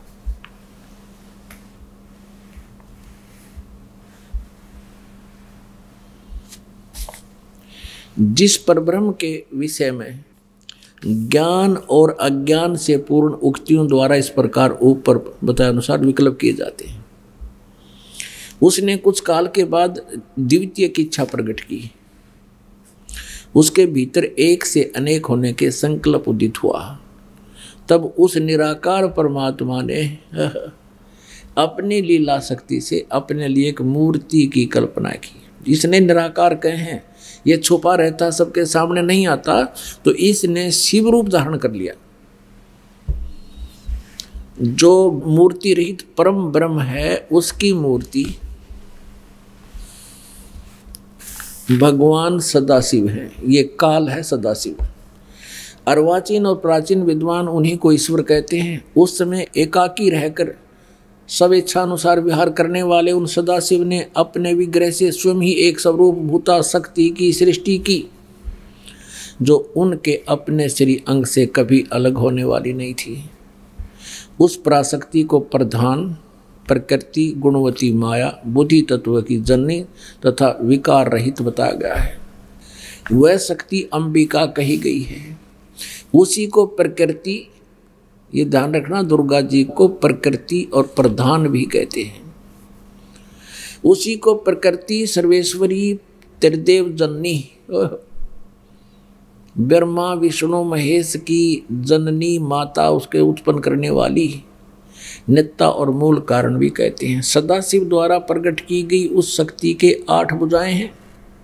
जिस परब्रह्म के विषय में ज्ञान और अज्ञान से पूर्ण उक्तियों द्वारा इस प्रकार ऊपर बताए अनुसार विकल्प किए जाते हैं, उसने कुछ काल के बाद द्वितीय की इच्छा प्रकट की। उसके भीतर एक से अनेक होने के संकल्प उदित हुआ। तब उस निराकार परमात्मा ने अपनी लीला शक्ति से अपने लिए एक मूर्ति की कल्पना की। इसने निराकार कहे हैं, ये छुपा रहता, सबके सामने नहीं आता, तो इसने शिव रूप धारण कर लिया। जो मूर्ति रहित परम ब्रह्म है, उसकी मूर्ति भगवान सदाशिव है। ये काल है सदाशिव। अर्वाचीन और प्राचीन विद्वान उन्हीं को ईश्वर कहते हैं। उस समय एकाकी रहकर सब इच्छानुसार विहार करने वाले उन सदाशिव ने अपने विग्रह से स्वयं ही एक स्वरूप भूता शक्ति की सृष्टि की, जो उनके अपने श्री अंग से कभी अलग होने वाली नहीं थी। उस पराशक्ति को प्रधान, प्रकृति, गुणवती माया, बुद्धि तत्व की जननी तथा विकार रहित बताया गया है। वह शक्ति अंबिका कही गई है। उसी को प्रकृति, ये ध्यान रखना, दुर्गा जी को प्रकृति और प्रधान भी कहते हैं। उसी को प्रकृति, सर्वेश्वरी, त्रिदेव जननी, ब्रह्मा विष्णु महेश की जननी माता, उसके उत्पन्न करने वाली नित्ता और मूल कारण भी कहते हैं। सदाशिव द्वारा प्रकट की गई उस शक्ति के 8 भुजाएं हैं।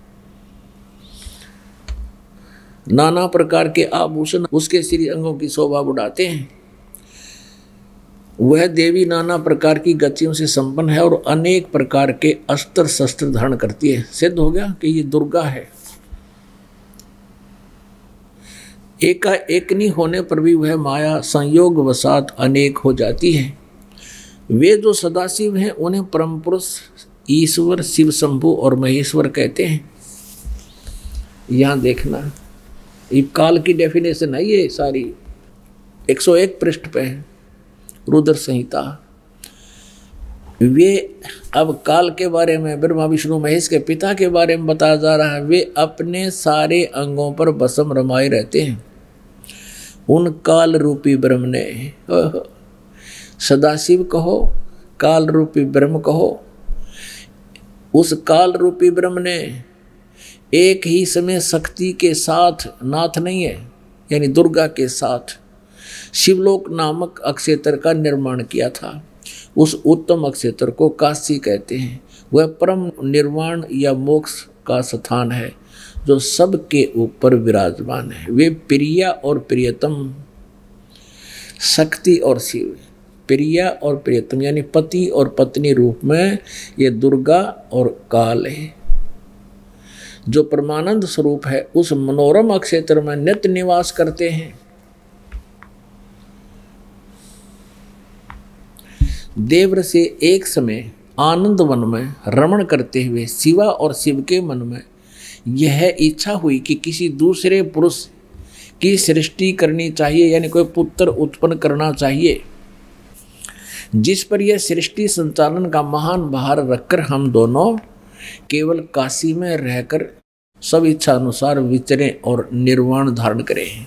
नाना प्रकार के आभूषण उसके श्री अंगों की शोभा बढ़ाते हैं। वह देवी नाना प्रकार की गतियों से संपन्न है और अनेक प्रकार के अस्त्र शस्त्र धारण करती है। सिद्ध हो गया कि ये दुर्गा है। एकाएक नहीं होने पर भी वह माया संयोग वसात अनेक हो जाती है। वे जो सदाशिव हैं उन्हें परम पुरुष, ईश्वर, शिव शंभु और महेश्वर कहते हैं। यहाँ देखना, ये काल की डेफिनेशन है, ये सारी 101 पृष्ठ पे है रुद्र संहिता। वे अब काल के बारे में, ब्रह्मा विष्णु महेश के पिता के बारे में बताया जा रहा है। वे अपने सारे अंगों पर बसम रमाए रहते हैं। उन काल रूपी ब्रह्म ने, सदाशिव कहो, काल रूपी ब्रह्म कहो, उस काल रूपी ब्रह्म ने एक ही समय शक्ति के साथ, नाथ नहीं है, यानी दुर्गा के साथ शिवलोक नामक अक्षेत्र का निर्माण किया था। उस उत्तम अक्षेत्र को काशी कहते हैं। वह परम निर्वाण या मोक्ष का स्थान है जो सबके ऊपर विराजमान है। वे प्रिया और प्रियतम, शक्ति और शिव, प्रिया और प्रियतम यानी पति और पत्नी रूप में ये दुर्गा और काल है। जो परमानंद स्वरूप है उस मनोरम अक्षेत्र में नित्य निवास करते हैं। देवर से एक समय आनंद वन में रमण करते हुए शिवा और शिव के मन में यह इच्छा हुई कि किसी दूसरे पुरुष की सृष्टि करनी चाहिए, यानी कोई पुत्र उत्पन्न करना चाहिए, जिस पर यह सृष्टि संचालन का महान भार रखकर हम दोनों केवल काशी में रहकर सब इच्छा अनुसार विचरें और निर्वाण धारण करें।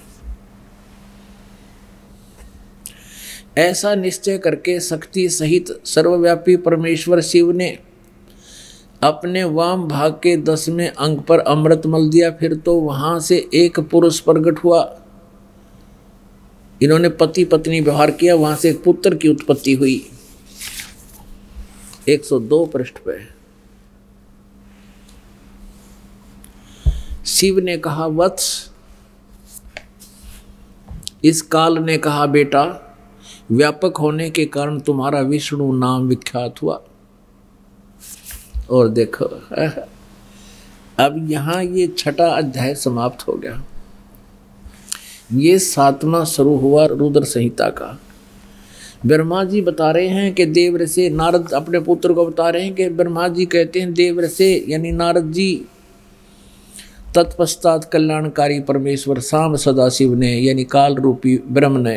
ऐसा निश्चय करके शक्ति सहित सर्वव्यापी परमेश्वर शिव ने अपने वाम भाग के 10वें अंग पर अमृत मल दिया। फिर तो वहां से एक पुरुष प्रकट हुआ। इन्होंने पति पत्नी व्यवहार किया, वहां से एक पुत्र की उत्पत्ति हुई। 102 पृष्ठ पे शिव ने कहा, वत्स। इस काल ने कहा, बेटा, व्यापक होने के कारण तुम्हारा विष्णु नाम विख्यात हुआ। और देखो अब यहां ये 6ठा अध्याय समाप्त हो गया। ये 7वां शुरू हुआ रुद्र संहिता का। ब्रह्मा जी बता रहे हैं कि देवर से, नारद अपने पुत्र को बता रहे हैं कि ब्रह्मा जी कहते हैं देवर से यानी नारद जी, तत्पश्चात कल्याणकारी परमेश्वर शाम सदाशिव ने यानी काल रूपी ब्रह्म ने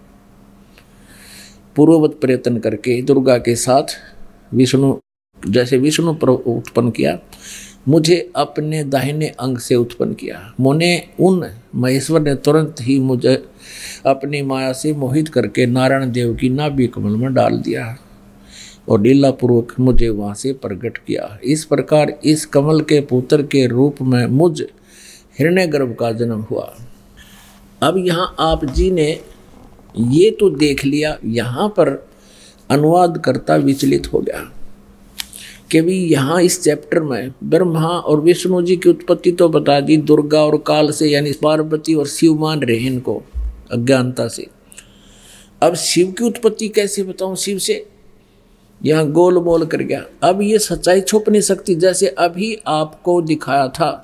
पूर्ववत प्रयत्न करके दुर्गा के साथ विष्णु, जैसे विष्णु पर उत्पन्न किया, मुझे अपने दाहिने अंग से उत्पन्न किया। मुने उन महेश्वर ने तुरंत ही मुझे अपनी माया से मोहित करके नारायण देव की नाभि कमल में डाल दिया और लीलापूर्वक मुझे वहाँ से प्रकट किया। इस प्रकार इस कमल के पुत्र के रूप में मुझ हिरण्यगर्भ का जन्म हुआ। अब यहाँ आप जी ने ये तो देख लिया, यहाँ पर अनुवाद करता विचलित हो गया कि भी यहाँ इस चैप्टर में ब्रह्मा और विष्णु जी की उत्पत्ति तो बता दी, दुर्गा और काल से यानी पार्वती और शिव मान रहे हैं इनको अज्ञानता से। अब शिव की उत्पत्ति कैसे बताऊं शिव से, यहाँ गोल मोल कर गया। अब ये सच्चाई छुप नहीं सकती, जैसे अभी आपको दिखाया था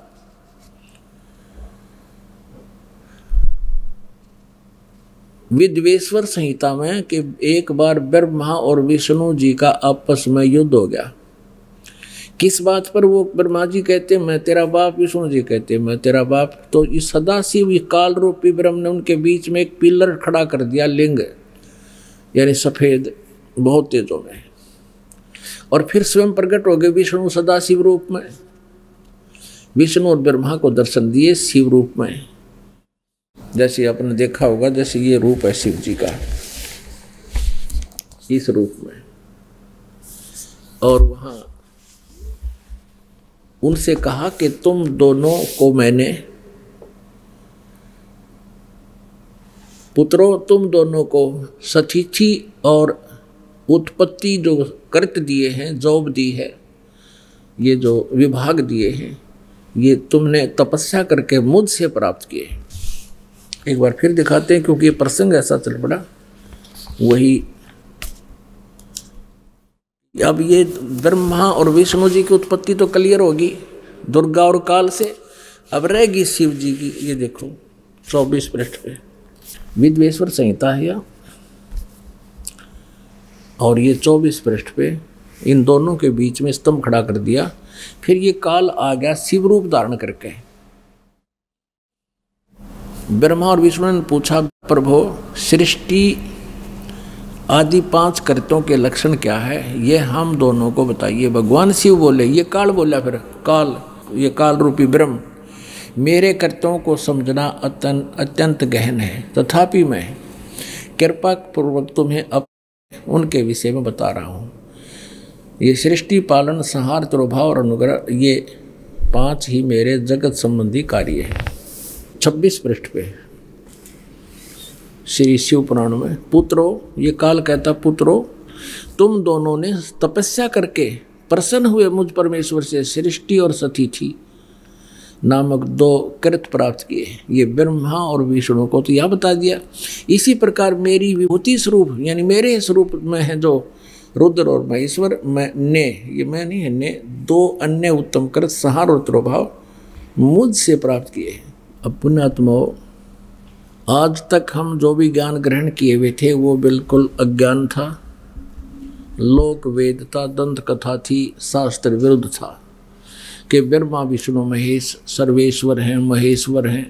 विद्वेश्वर संहिता में कि एक बार ब्रह्मा और विष्णु जी का आपस में युद्ध हो गया। किस बात पर? वो ब्रह्मा जी कहते मैं तेरा बाप, विष्णु जी कहते मैं तेरा बाप। तो इस सदाशिव काल रूपी ब्रह्म ने उनके बीच में एक पिलर खड़ा कर दिया, लिंग यानी सफेद बहुत तेजों में, और फिर स्वयं प्रकट हो गए विष्णु सदाशिव रूप में। विष्णु और ब्रह्मा को दर्शन दिए शिव रूप में, जैसे आपने देखा होगा, जैसे ये रूप है शिव जी का इस रूप में। और वहां उनसे कहा कि तुम दोनों को मैंने, पुत्रों तुम दोनों को सतीथि और उत्पत्ति जो कृत दिए हैं, जॉब दी है, ये जो विभाग दिए हैं, ये तुमने तपस्या करके मुझसे प्राप्त किए। एक बार फिर दिखाते हैं क्योंकि ये प्रसंग ऐसा चल पड़ा। वही अब ये ब्रह्मा और विष्णु जी की उत्पत्ति तो क्लियर होगी दुर्गा और काल से, अब रहेगी शिव जी की। ये देखो 24 पृष्ठ पे विद्वेश्वर संहिता है और ये 24 पृष्ठ पे इन दोनों के बीच में स्तंभ खड़ा कर दिया। फिर ये काल आ गया शिव रूप धारण करके। ब्रह्मा और विष्णु ने पूछा, प्रभु सृष्टि आदि 5 कृत्यों के लक्षण क्या है, ये हम दोनों को बताइए। भगवान शिव बोले, ये काल बोला, फिर काल, ये काल रूपी ब्रह्म, मेरे कृत्यों को समझना अत्यंत गहन है, तथापि मैं कृपा पूर्वक तुम्हें अब उनके विषय में बता रहा हूँ। ये सृष्टि, पालन, संहार, तिरोभाव और अनुग्रह, ये 5 ही मेरे जगत संबंधी कार्य हैं। 26 पृष्ठ पे श्री शिव पुराण में, पुत्रो, ये काल कहता पुत्रो, तुम दोनों ने तपस्या करके प्रसन्न हुए मुझ परमेश्वर से सृष्टि और सतिथि नामक 2 कृत प्राप्त किए। ये ब्रह्मा और विष्णु को तो यह बता दिया। इसी प्रकार मेरी विभूति स्वरूप यानी मेरे स्वरूप में है जो रुद्र और महेश्वर, ये मैं नहीं है, ने 2 अन्य उत्तम कृत संहार और तिरोभाव मुझसे प्राप्त किए। अब पुण्यात्माओं, आज तक हम जो भी ज्ञान ग्रहण किए हुए थे वो बिल्कुल अज्ञान था, लोक वेद था, दंत कथा थी, शास्त्र विरुद्ध था कि ब्रह्मा विष्णु महेश सर्वेश्वर हैं, महेश्वर हैं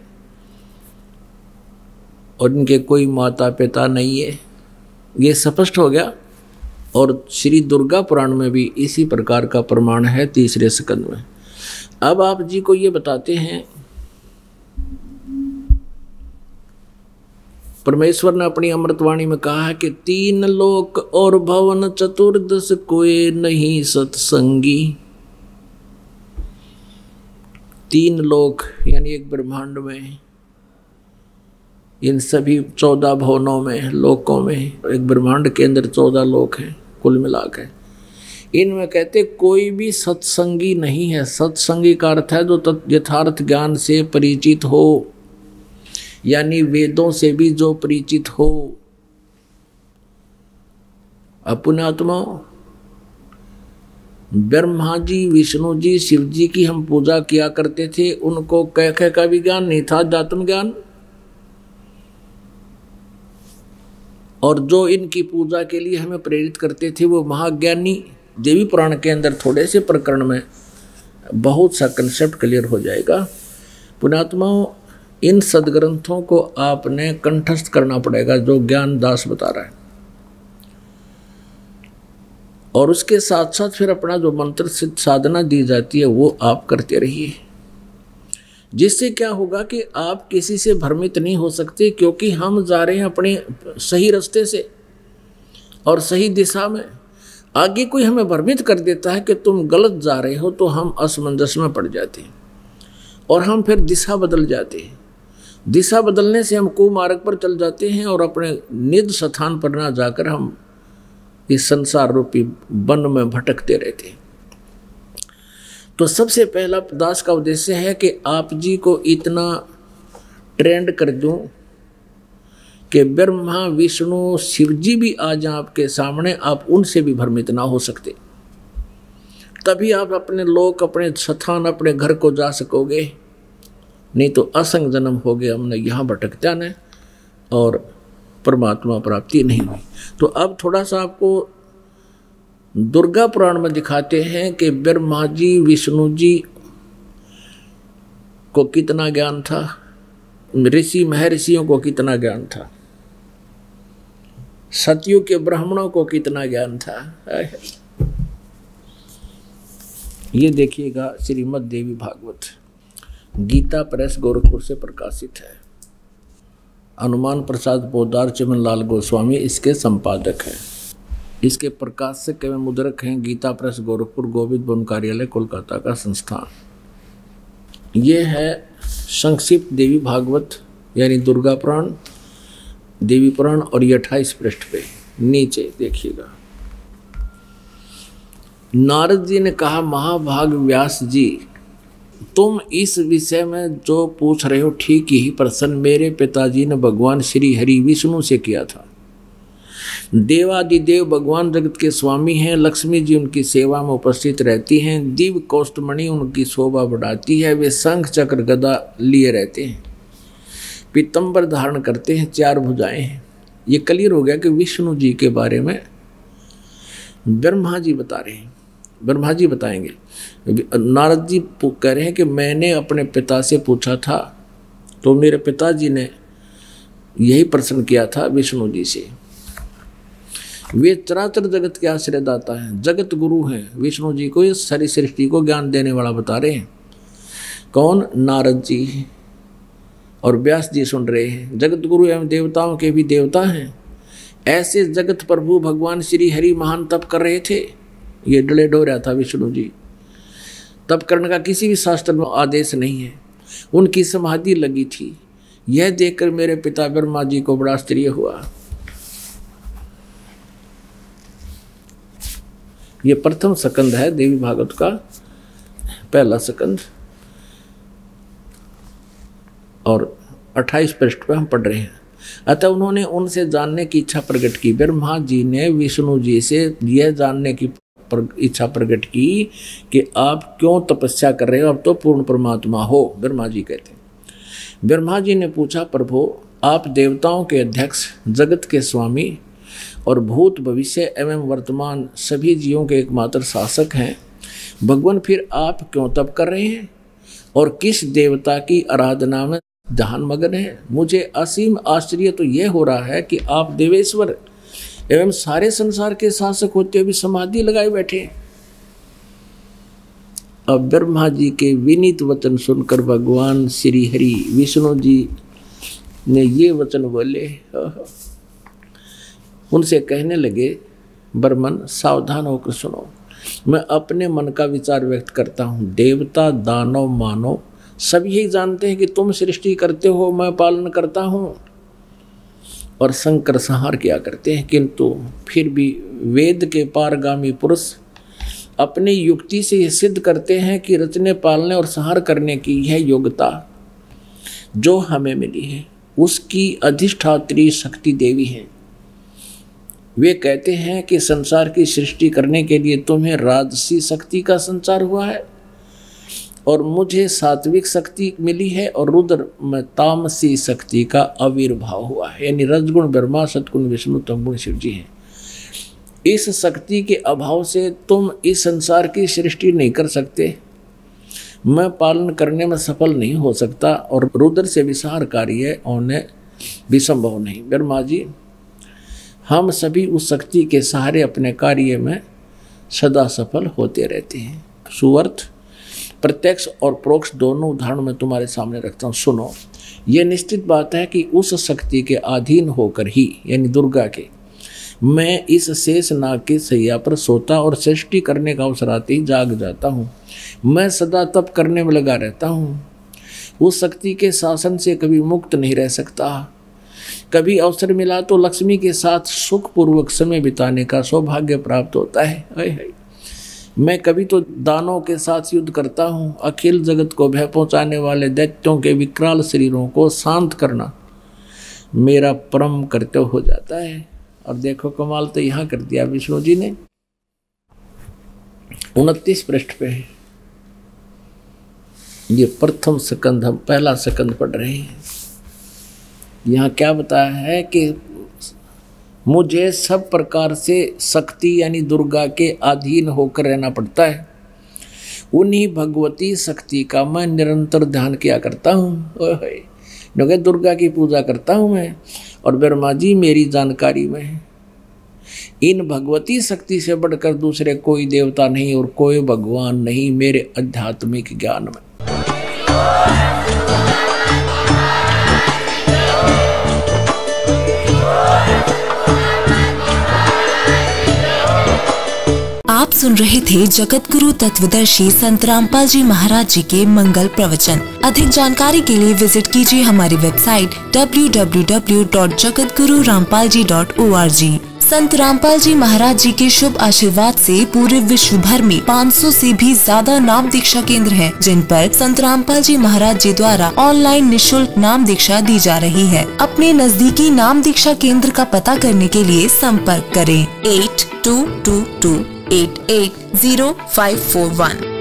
और इनके कोई माता पिता नहीं है। ये स्पष्ट हो गया। और श्री दुर्गा पुराण में भी इसी प्रकार का प्रमाण है 3 स्कंद में। अब आप जी को ये बताते हैं, परमेश्वर ने अपनी अमृतवाणी में कहा है कि 3 लोक और भवन चतुर्दश कोई नहीं सत्संगी। 3 लोक यानी एक ब्रह्मांड में, इन सभी 14 भवनों में, लोकों में, एक ब्रह्मांड के अंदर 14 लोक हैं कुल मिलाकर, इनमें कहते कोई भी सत्संगी नहीं है। सत्संगी का अर्थ है जो यथार्थ ज्ञान से परिचित हो, यानी वेदों से भी जो परिचित हो। पुण्यात्मा, ब्रह्मा जी, विष्णु जी, शिव जी की हम पूजा किया करते थे, उनको कह का भी ज्ञान नहीं था, अध्यात्म ज्ञान। और जो इनकी पूजा के लिए हमें प्रेरित करते थे वो महाज्ञानी। देवी पुराण के अंदर थोड़े से प्रकरण में बहुत सा कंसेप्ट क्लियर हो जाएगा। पुण्यात्माओं, इन सदग्रंथों को आपने कंठस्थ करना पड़ेगा जो ज्ञान दास बता रहा है, और उसके साथ साथ फिर अपना जो मंत्र सिद्ध साधना दी जाती है वो आप करते रहिए। जिससे क्या होगा कि आप किसी से भ्रमित नहीं हो सकते, क्योंकि हम जा रहे हैं अपने सही रास्ते से और सही दिशा में। आगे कोई हमें भ्रमित कर देता है कि तुम गलत जा रहे हो, तो हम असमंजस में पड़ जाते हैं और हम फिर दिशा बदल जाते हैं। दिशा बदलने से हम कुमार्ग पर चल जाते हैं और अपने निज स्थान पर ना जाकर हम इस संसार रूपी वन में भटकते रहते हैं। तो सबसे पहला दास का उद्देश्य है कि आप जी को इतना ट्रेंड कर दूं कि ब्रह्मा विष्णु शिव जी भी आ जाएं आपके सामने, आप उनसे भी भ्रमित ना हो सकते। तभी आप अपने लोक, अपने स्थान, अपने घर को जा सकोगे। नहीं तो असंग जन्म हो गया, हमने यहाँ भटकता न और परमात्मा प्राप्ति नहीं हुई। तो अब थोड़ा सा आपको दुर्गा पुराण में दिखाते हैं कि ब्रह्मा जी, विष्णु जी को कितना ज्ञान था, ऋषि महर्षियों को कितना ज्ञान था, सतयुग के ब्राह्मणों को कितना ज्ञान था। ये देखिएगा श्रीमद् देवी भागवत, गीता प्रेस गोरखपुर से प्रकाशित है। हनुमान प्रसाद पोदार चमन लाल गोस्वामी इसके संपादक हैं। इसके प्रकाशक एवं मुद्रक हैं गीता प्रेस गोरखपुर, गोविंद वन कार्यालय कोलकाता का संस्थान। ये है संक्षिप्त देवी भागवत यानी दुर्गा पुराण, देवी पुराण, और ये 28 पृष्ठ पे नीचे देखिएगा। नारद जी ने कहा, महाभाग व्यास जी, तुम इस विषय में जो पूछ रहे हो ठीक ही प्रश्न मेरे पिताजी ने भगवान श्री हरि विष्णु से किया था। देवादिदेव भगवान जगत के स्वामी हैं, लक्ष्मी जी उनकी सेवा में उपस्थित रहती हैं, दिव्य कौष्टमणि उनकी शोभा बढ़ाती है, वे शंख चक्र गदा लिए रहते हैं, पीतंबर धारण करते हैं, 4 भुजाएं हैं। ये क्लियर हो गया कि विष्णु जी के बारे में ब्रह्मा जी बता रहे हैं, ब्रह्मा जी बताएंगे। नारद जी कह रहे हैं कि मैंने अपने पिता से पूछा था तो मेरे पिताजी ने यही प्रश्न किया था विष्णु जी से। वे चराचर जगत के आश्रयदाता हैं, जगत गुरु हैं। विष्णु जी को इस सारी सृष्टि को ज्ञान देने वाला बता रहे हैं। कौन? नारद जी और व्यास जी सुन रहे हैं। जगत गुरु एवं देवताओं के भी देवता हैं। ऐसे जगत प्रभु भगवान श्री हरि महान तप कर रहे थे। ये डले डो रहा था विष्णु जी। तप करने का किसी भी शास्त्र में आदेश नहीं है। उनकी समाधि लगी थी यह देखकर मेरे पिता ब्रह्मा जी को बड़ा आश्चर्य हुआ। ये प्रथम स्कंद है देवी भागवत का, पहला स्कंद, और 28 पृष्ठ पर हम पढ़ रहे हैं। अतः उन्होंने उनसे जानने की इच्छा प्रकट की। ब्रह्मा जी ने विष्णु जी से यह जानने की इच्छा प्रकट की कि आप क्यों तपस्या कर रहे हो, अब तो पूर्ण परमात्मा हो। ब्रह्मा जी कहते हैं। ब्रह्मा जी ने पूछा, प्रभु आप देवताओं के अध्यक्ष, जगत के स्वामी और भूत भविष्य एवं वर्तमान सभी जीवों के एकमात्र शासक हैं। भगवान फिर आप क्यों तप कर रहे हैं और किस देवता की आराधना में ध्यान मगन है? मुझे असीम आश्चर्य तो यह हो रहा है कि आप देवेश्वर एवं सारे संसार के शासक होते हुए भी समाधि लगाए बैठे। अब ब्रह्मा जी के विनीत वचन सुनकर भगवान श्री हरि विष्णु जी ने ये वचन बोले, उनसे कहने लगे, ब्रह्मन सावधान होकर सुनो, मैं अपने मन का विचार व्यक्त करता हूँ। देवता दानव मानव सब यही जानते हैं कि तुम सृष्टि करते हो, मैं पालन करता हूँ और शंकर संहार किया करते हैं, किंतु फिर भी वेद के पारगामी पुरुष अपनी युक्ति से यह सिद्ध करते हैं कि रचने पालने और संहार करने की यह योग्यता जो हमें मिली है उसकी अधिष्ठात्री शक्ति देवी है। वे कहते हैं कि संसार की सृष्टि करने के लिए तुम्हें राजसी शक्ति का संचार हुआ है और मुझे सात्विक शक्ति मिली है और रुद्र में तामसी शक्ति का आविर्भाव हुआ है। यानी रजगुण ब्रह्मा, सतगुण विष्णु, तमगुण शिव जी हैं। इस शक्ति के अभाव से तुम इस संसार की सृष्टि नहीं कर सकते, मैं पालन करने में सफल नहीं हो सकता और रुद्र से विसार कार्य होने भी संभव नहीं। ब्रह्मा जी, हम सभी उस शक्ति के सहारे अपने कार्य में सदा सफल होते रहते हैं। सुअर्थ प्रत्यक्ष और परोक्ष दोनों उदाहरण मैं तुम्हारे सामने रखता हूँ, सुनो। यह निश्चित बात है कि उस शक्ति के अधीन होकर ही, यानी दुर्गा के, मैं इस शेष नाग की सैया पर सोता और सृष्टि करने का अवसर आते ही जाग जाता हूँ। मैं सदा तप करने में लगा रहता हूँ। उस शक्ति के शासन से कभी मुक्त नहीं रह सकता। कभी अवसर मिला तो लक्ष्मी के साथ सुखपूर्वक समय बिताने का सौभाग्य प्राप्त होता है। मैं कभी तो दानों के साथ युद्ध करता हूँ। अखिल जगत को भय पहुँचाने वाले दैत्यों के विकराल शरीरों को शांत करना मेरा परम कर्तव्य हो जाता है। और देखो कमाल तो यहाँ कर दिया विष्णु जी ने। 29 पृष्ठ पे है ये प्रथम स्कंद, हम पहला स्कंद पढ़ रहे हैं। यहाँ क्या बताया है कि मुझे सब प्रकार से शक्ति यानी दुर्गा के अधीन होकर रहना पड़ता है। उन्हीं भगवती शक्ति का मैं निरंतर ध्यान किया करता हूँ। क्योंकि दुर्गा की पूजा करता हूँ मैं और ब्रह्मा जी मेरी जानकारी में है। इन भगवती शक्ति से बढ़कर दूसरे कोई देवता नहीं और कोई भगवान नहीं मेरे आध्यात्मिक ज्ञान में। आप सुन रहे थे जगत गुरु तत्वदर्शी संत रामपाल जी महाराज जी के मंगल प्रवचन। अधिक जानकारी के लिए विजिट कीजिए हमारी वेबसाइट www.jagatgururampalji.org। संत रामपाल जी महाराज जी के शुभ आशीर्वाद से पूरे विश्व भर में 500 से भी ज्यादा नाम दीक्षा केंद्र हैं, जिन पर संत रामपाल जी महाराज जी द्वारा ऑनलाइन निशुल्क नाम दीक्षा दी जा रही है। अपने नजदीकी नाम दीक्षा केंद्र का पता करने के लिए संपर्क करें 8222880541।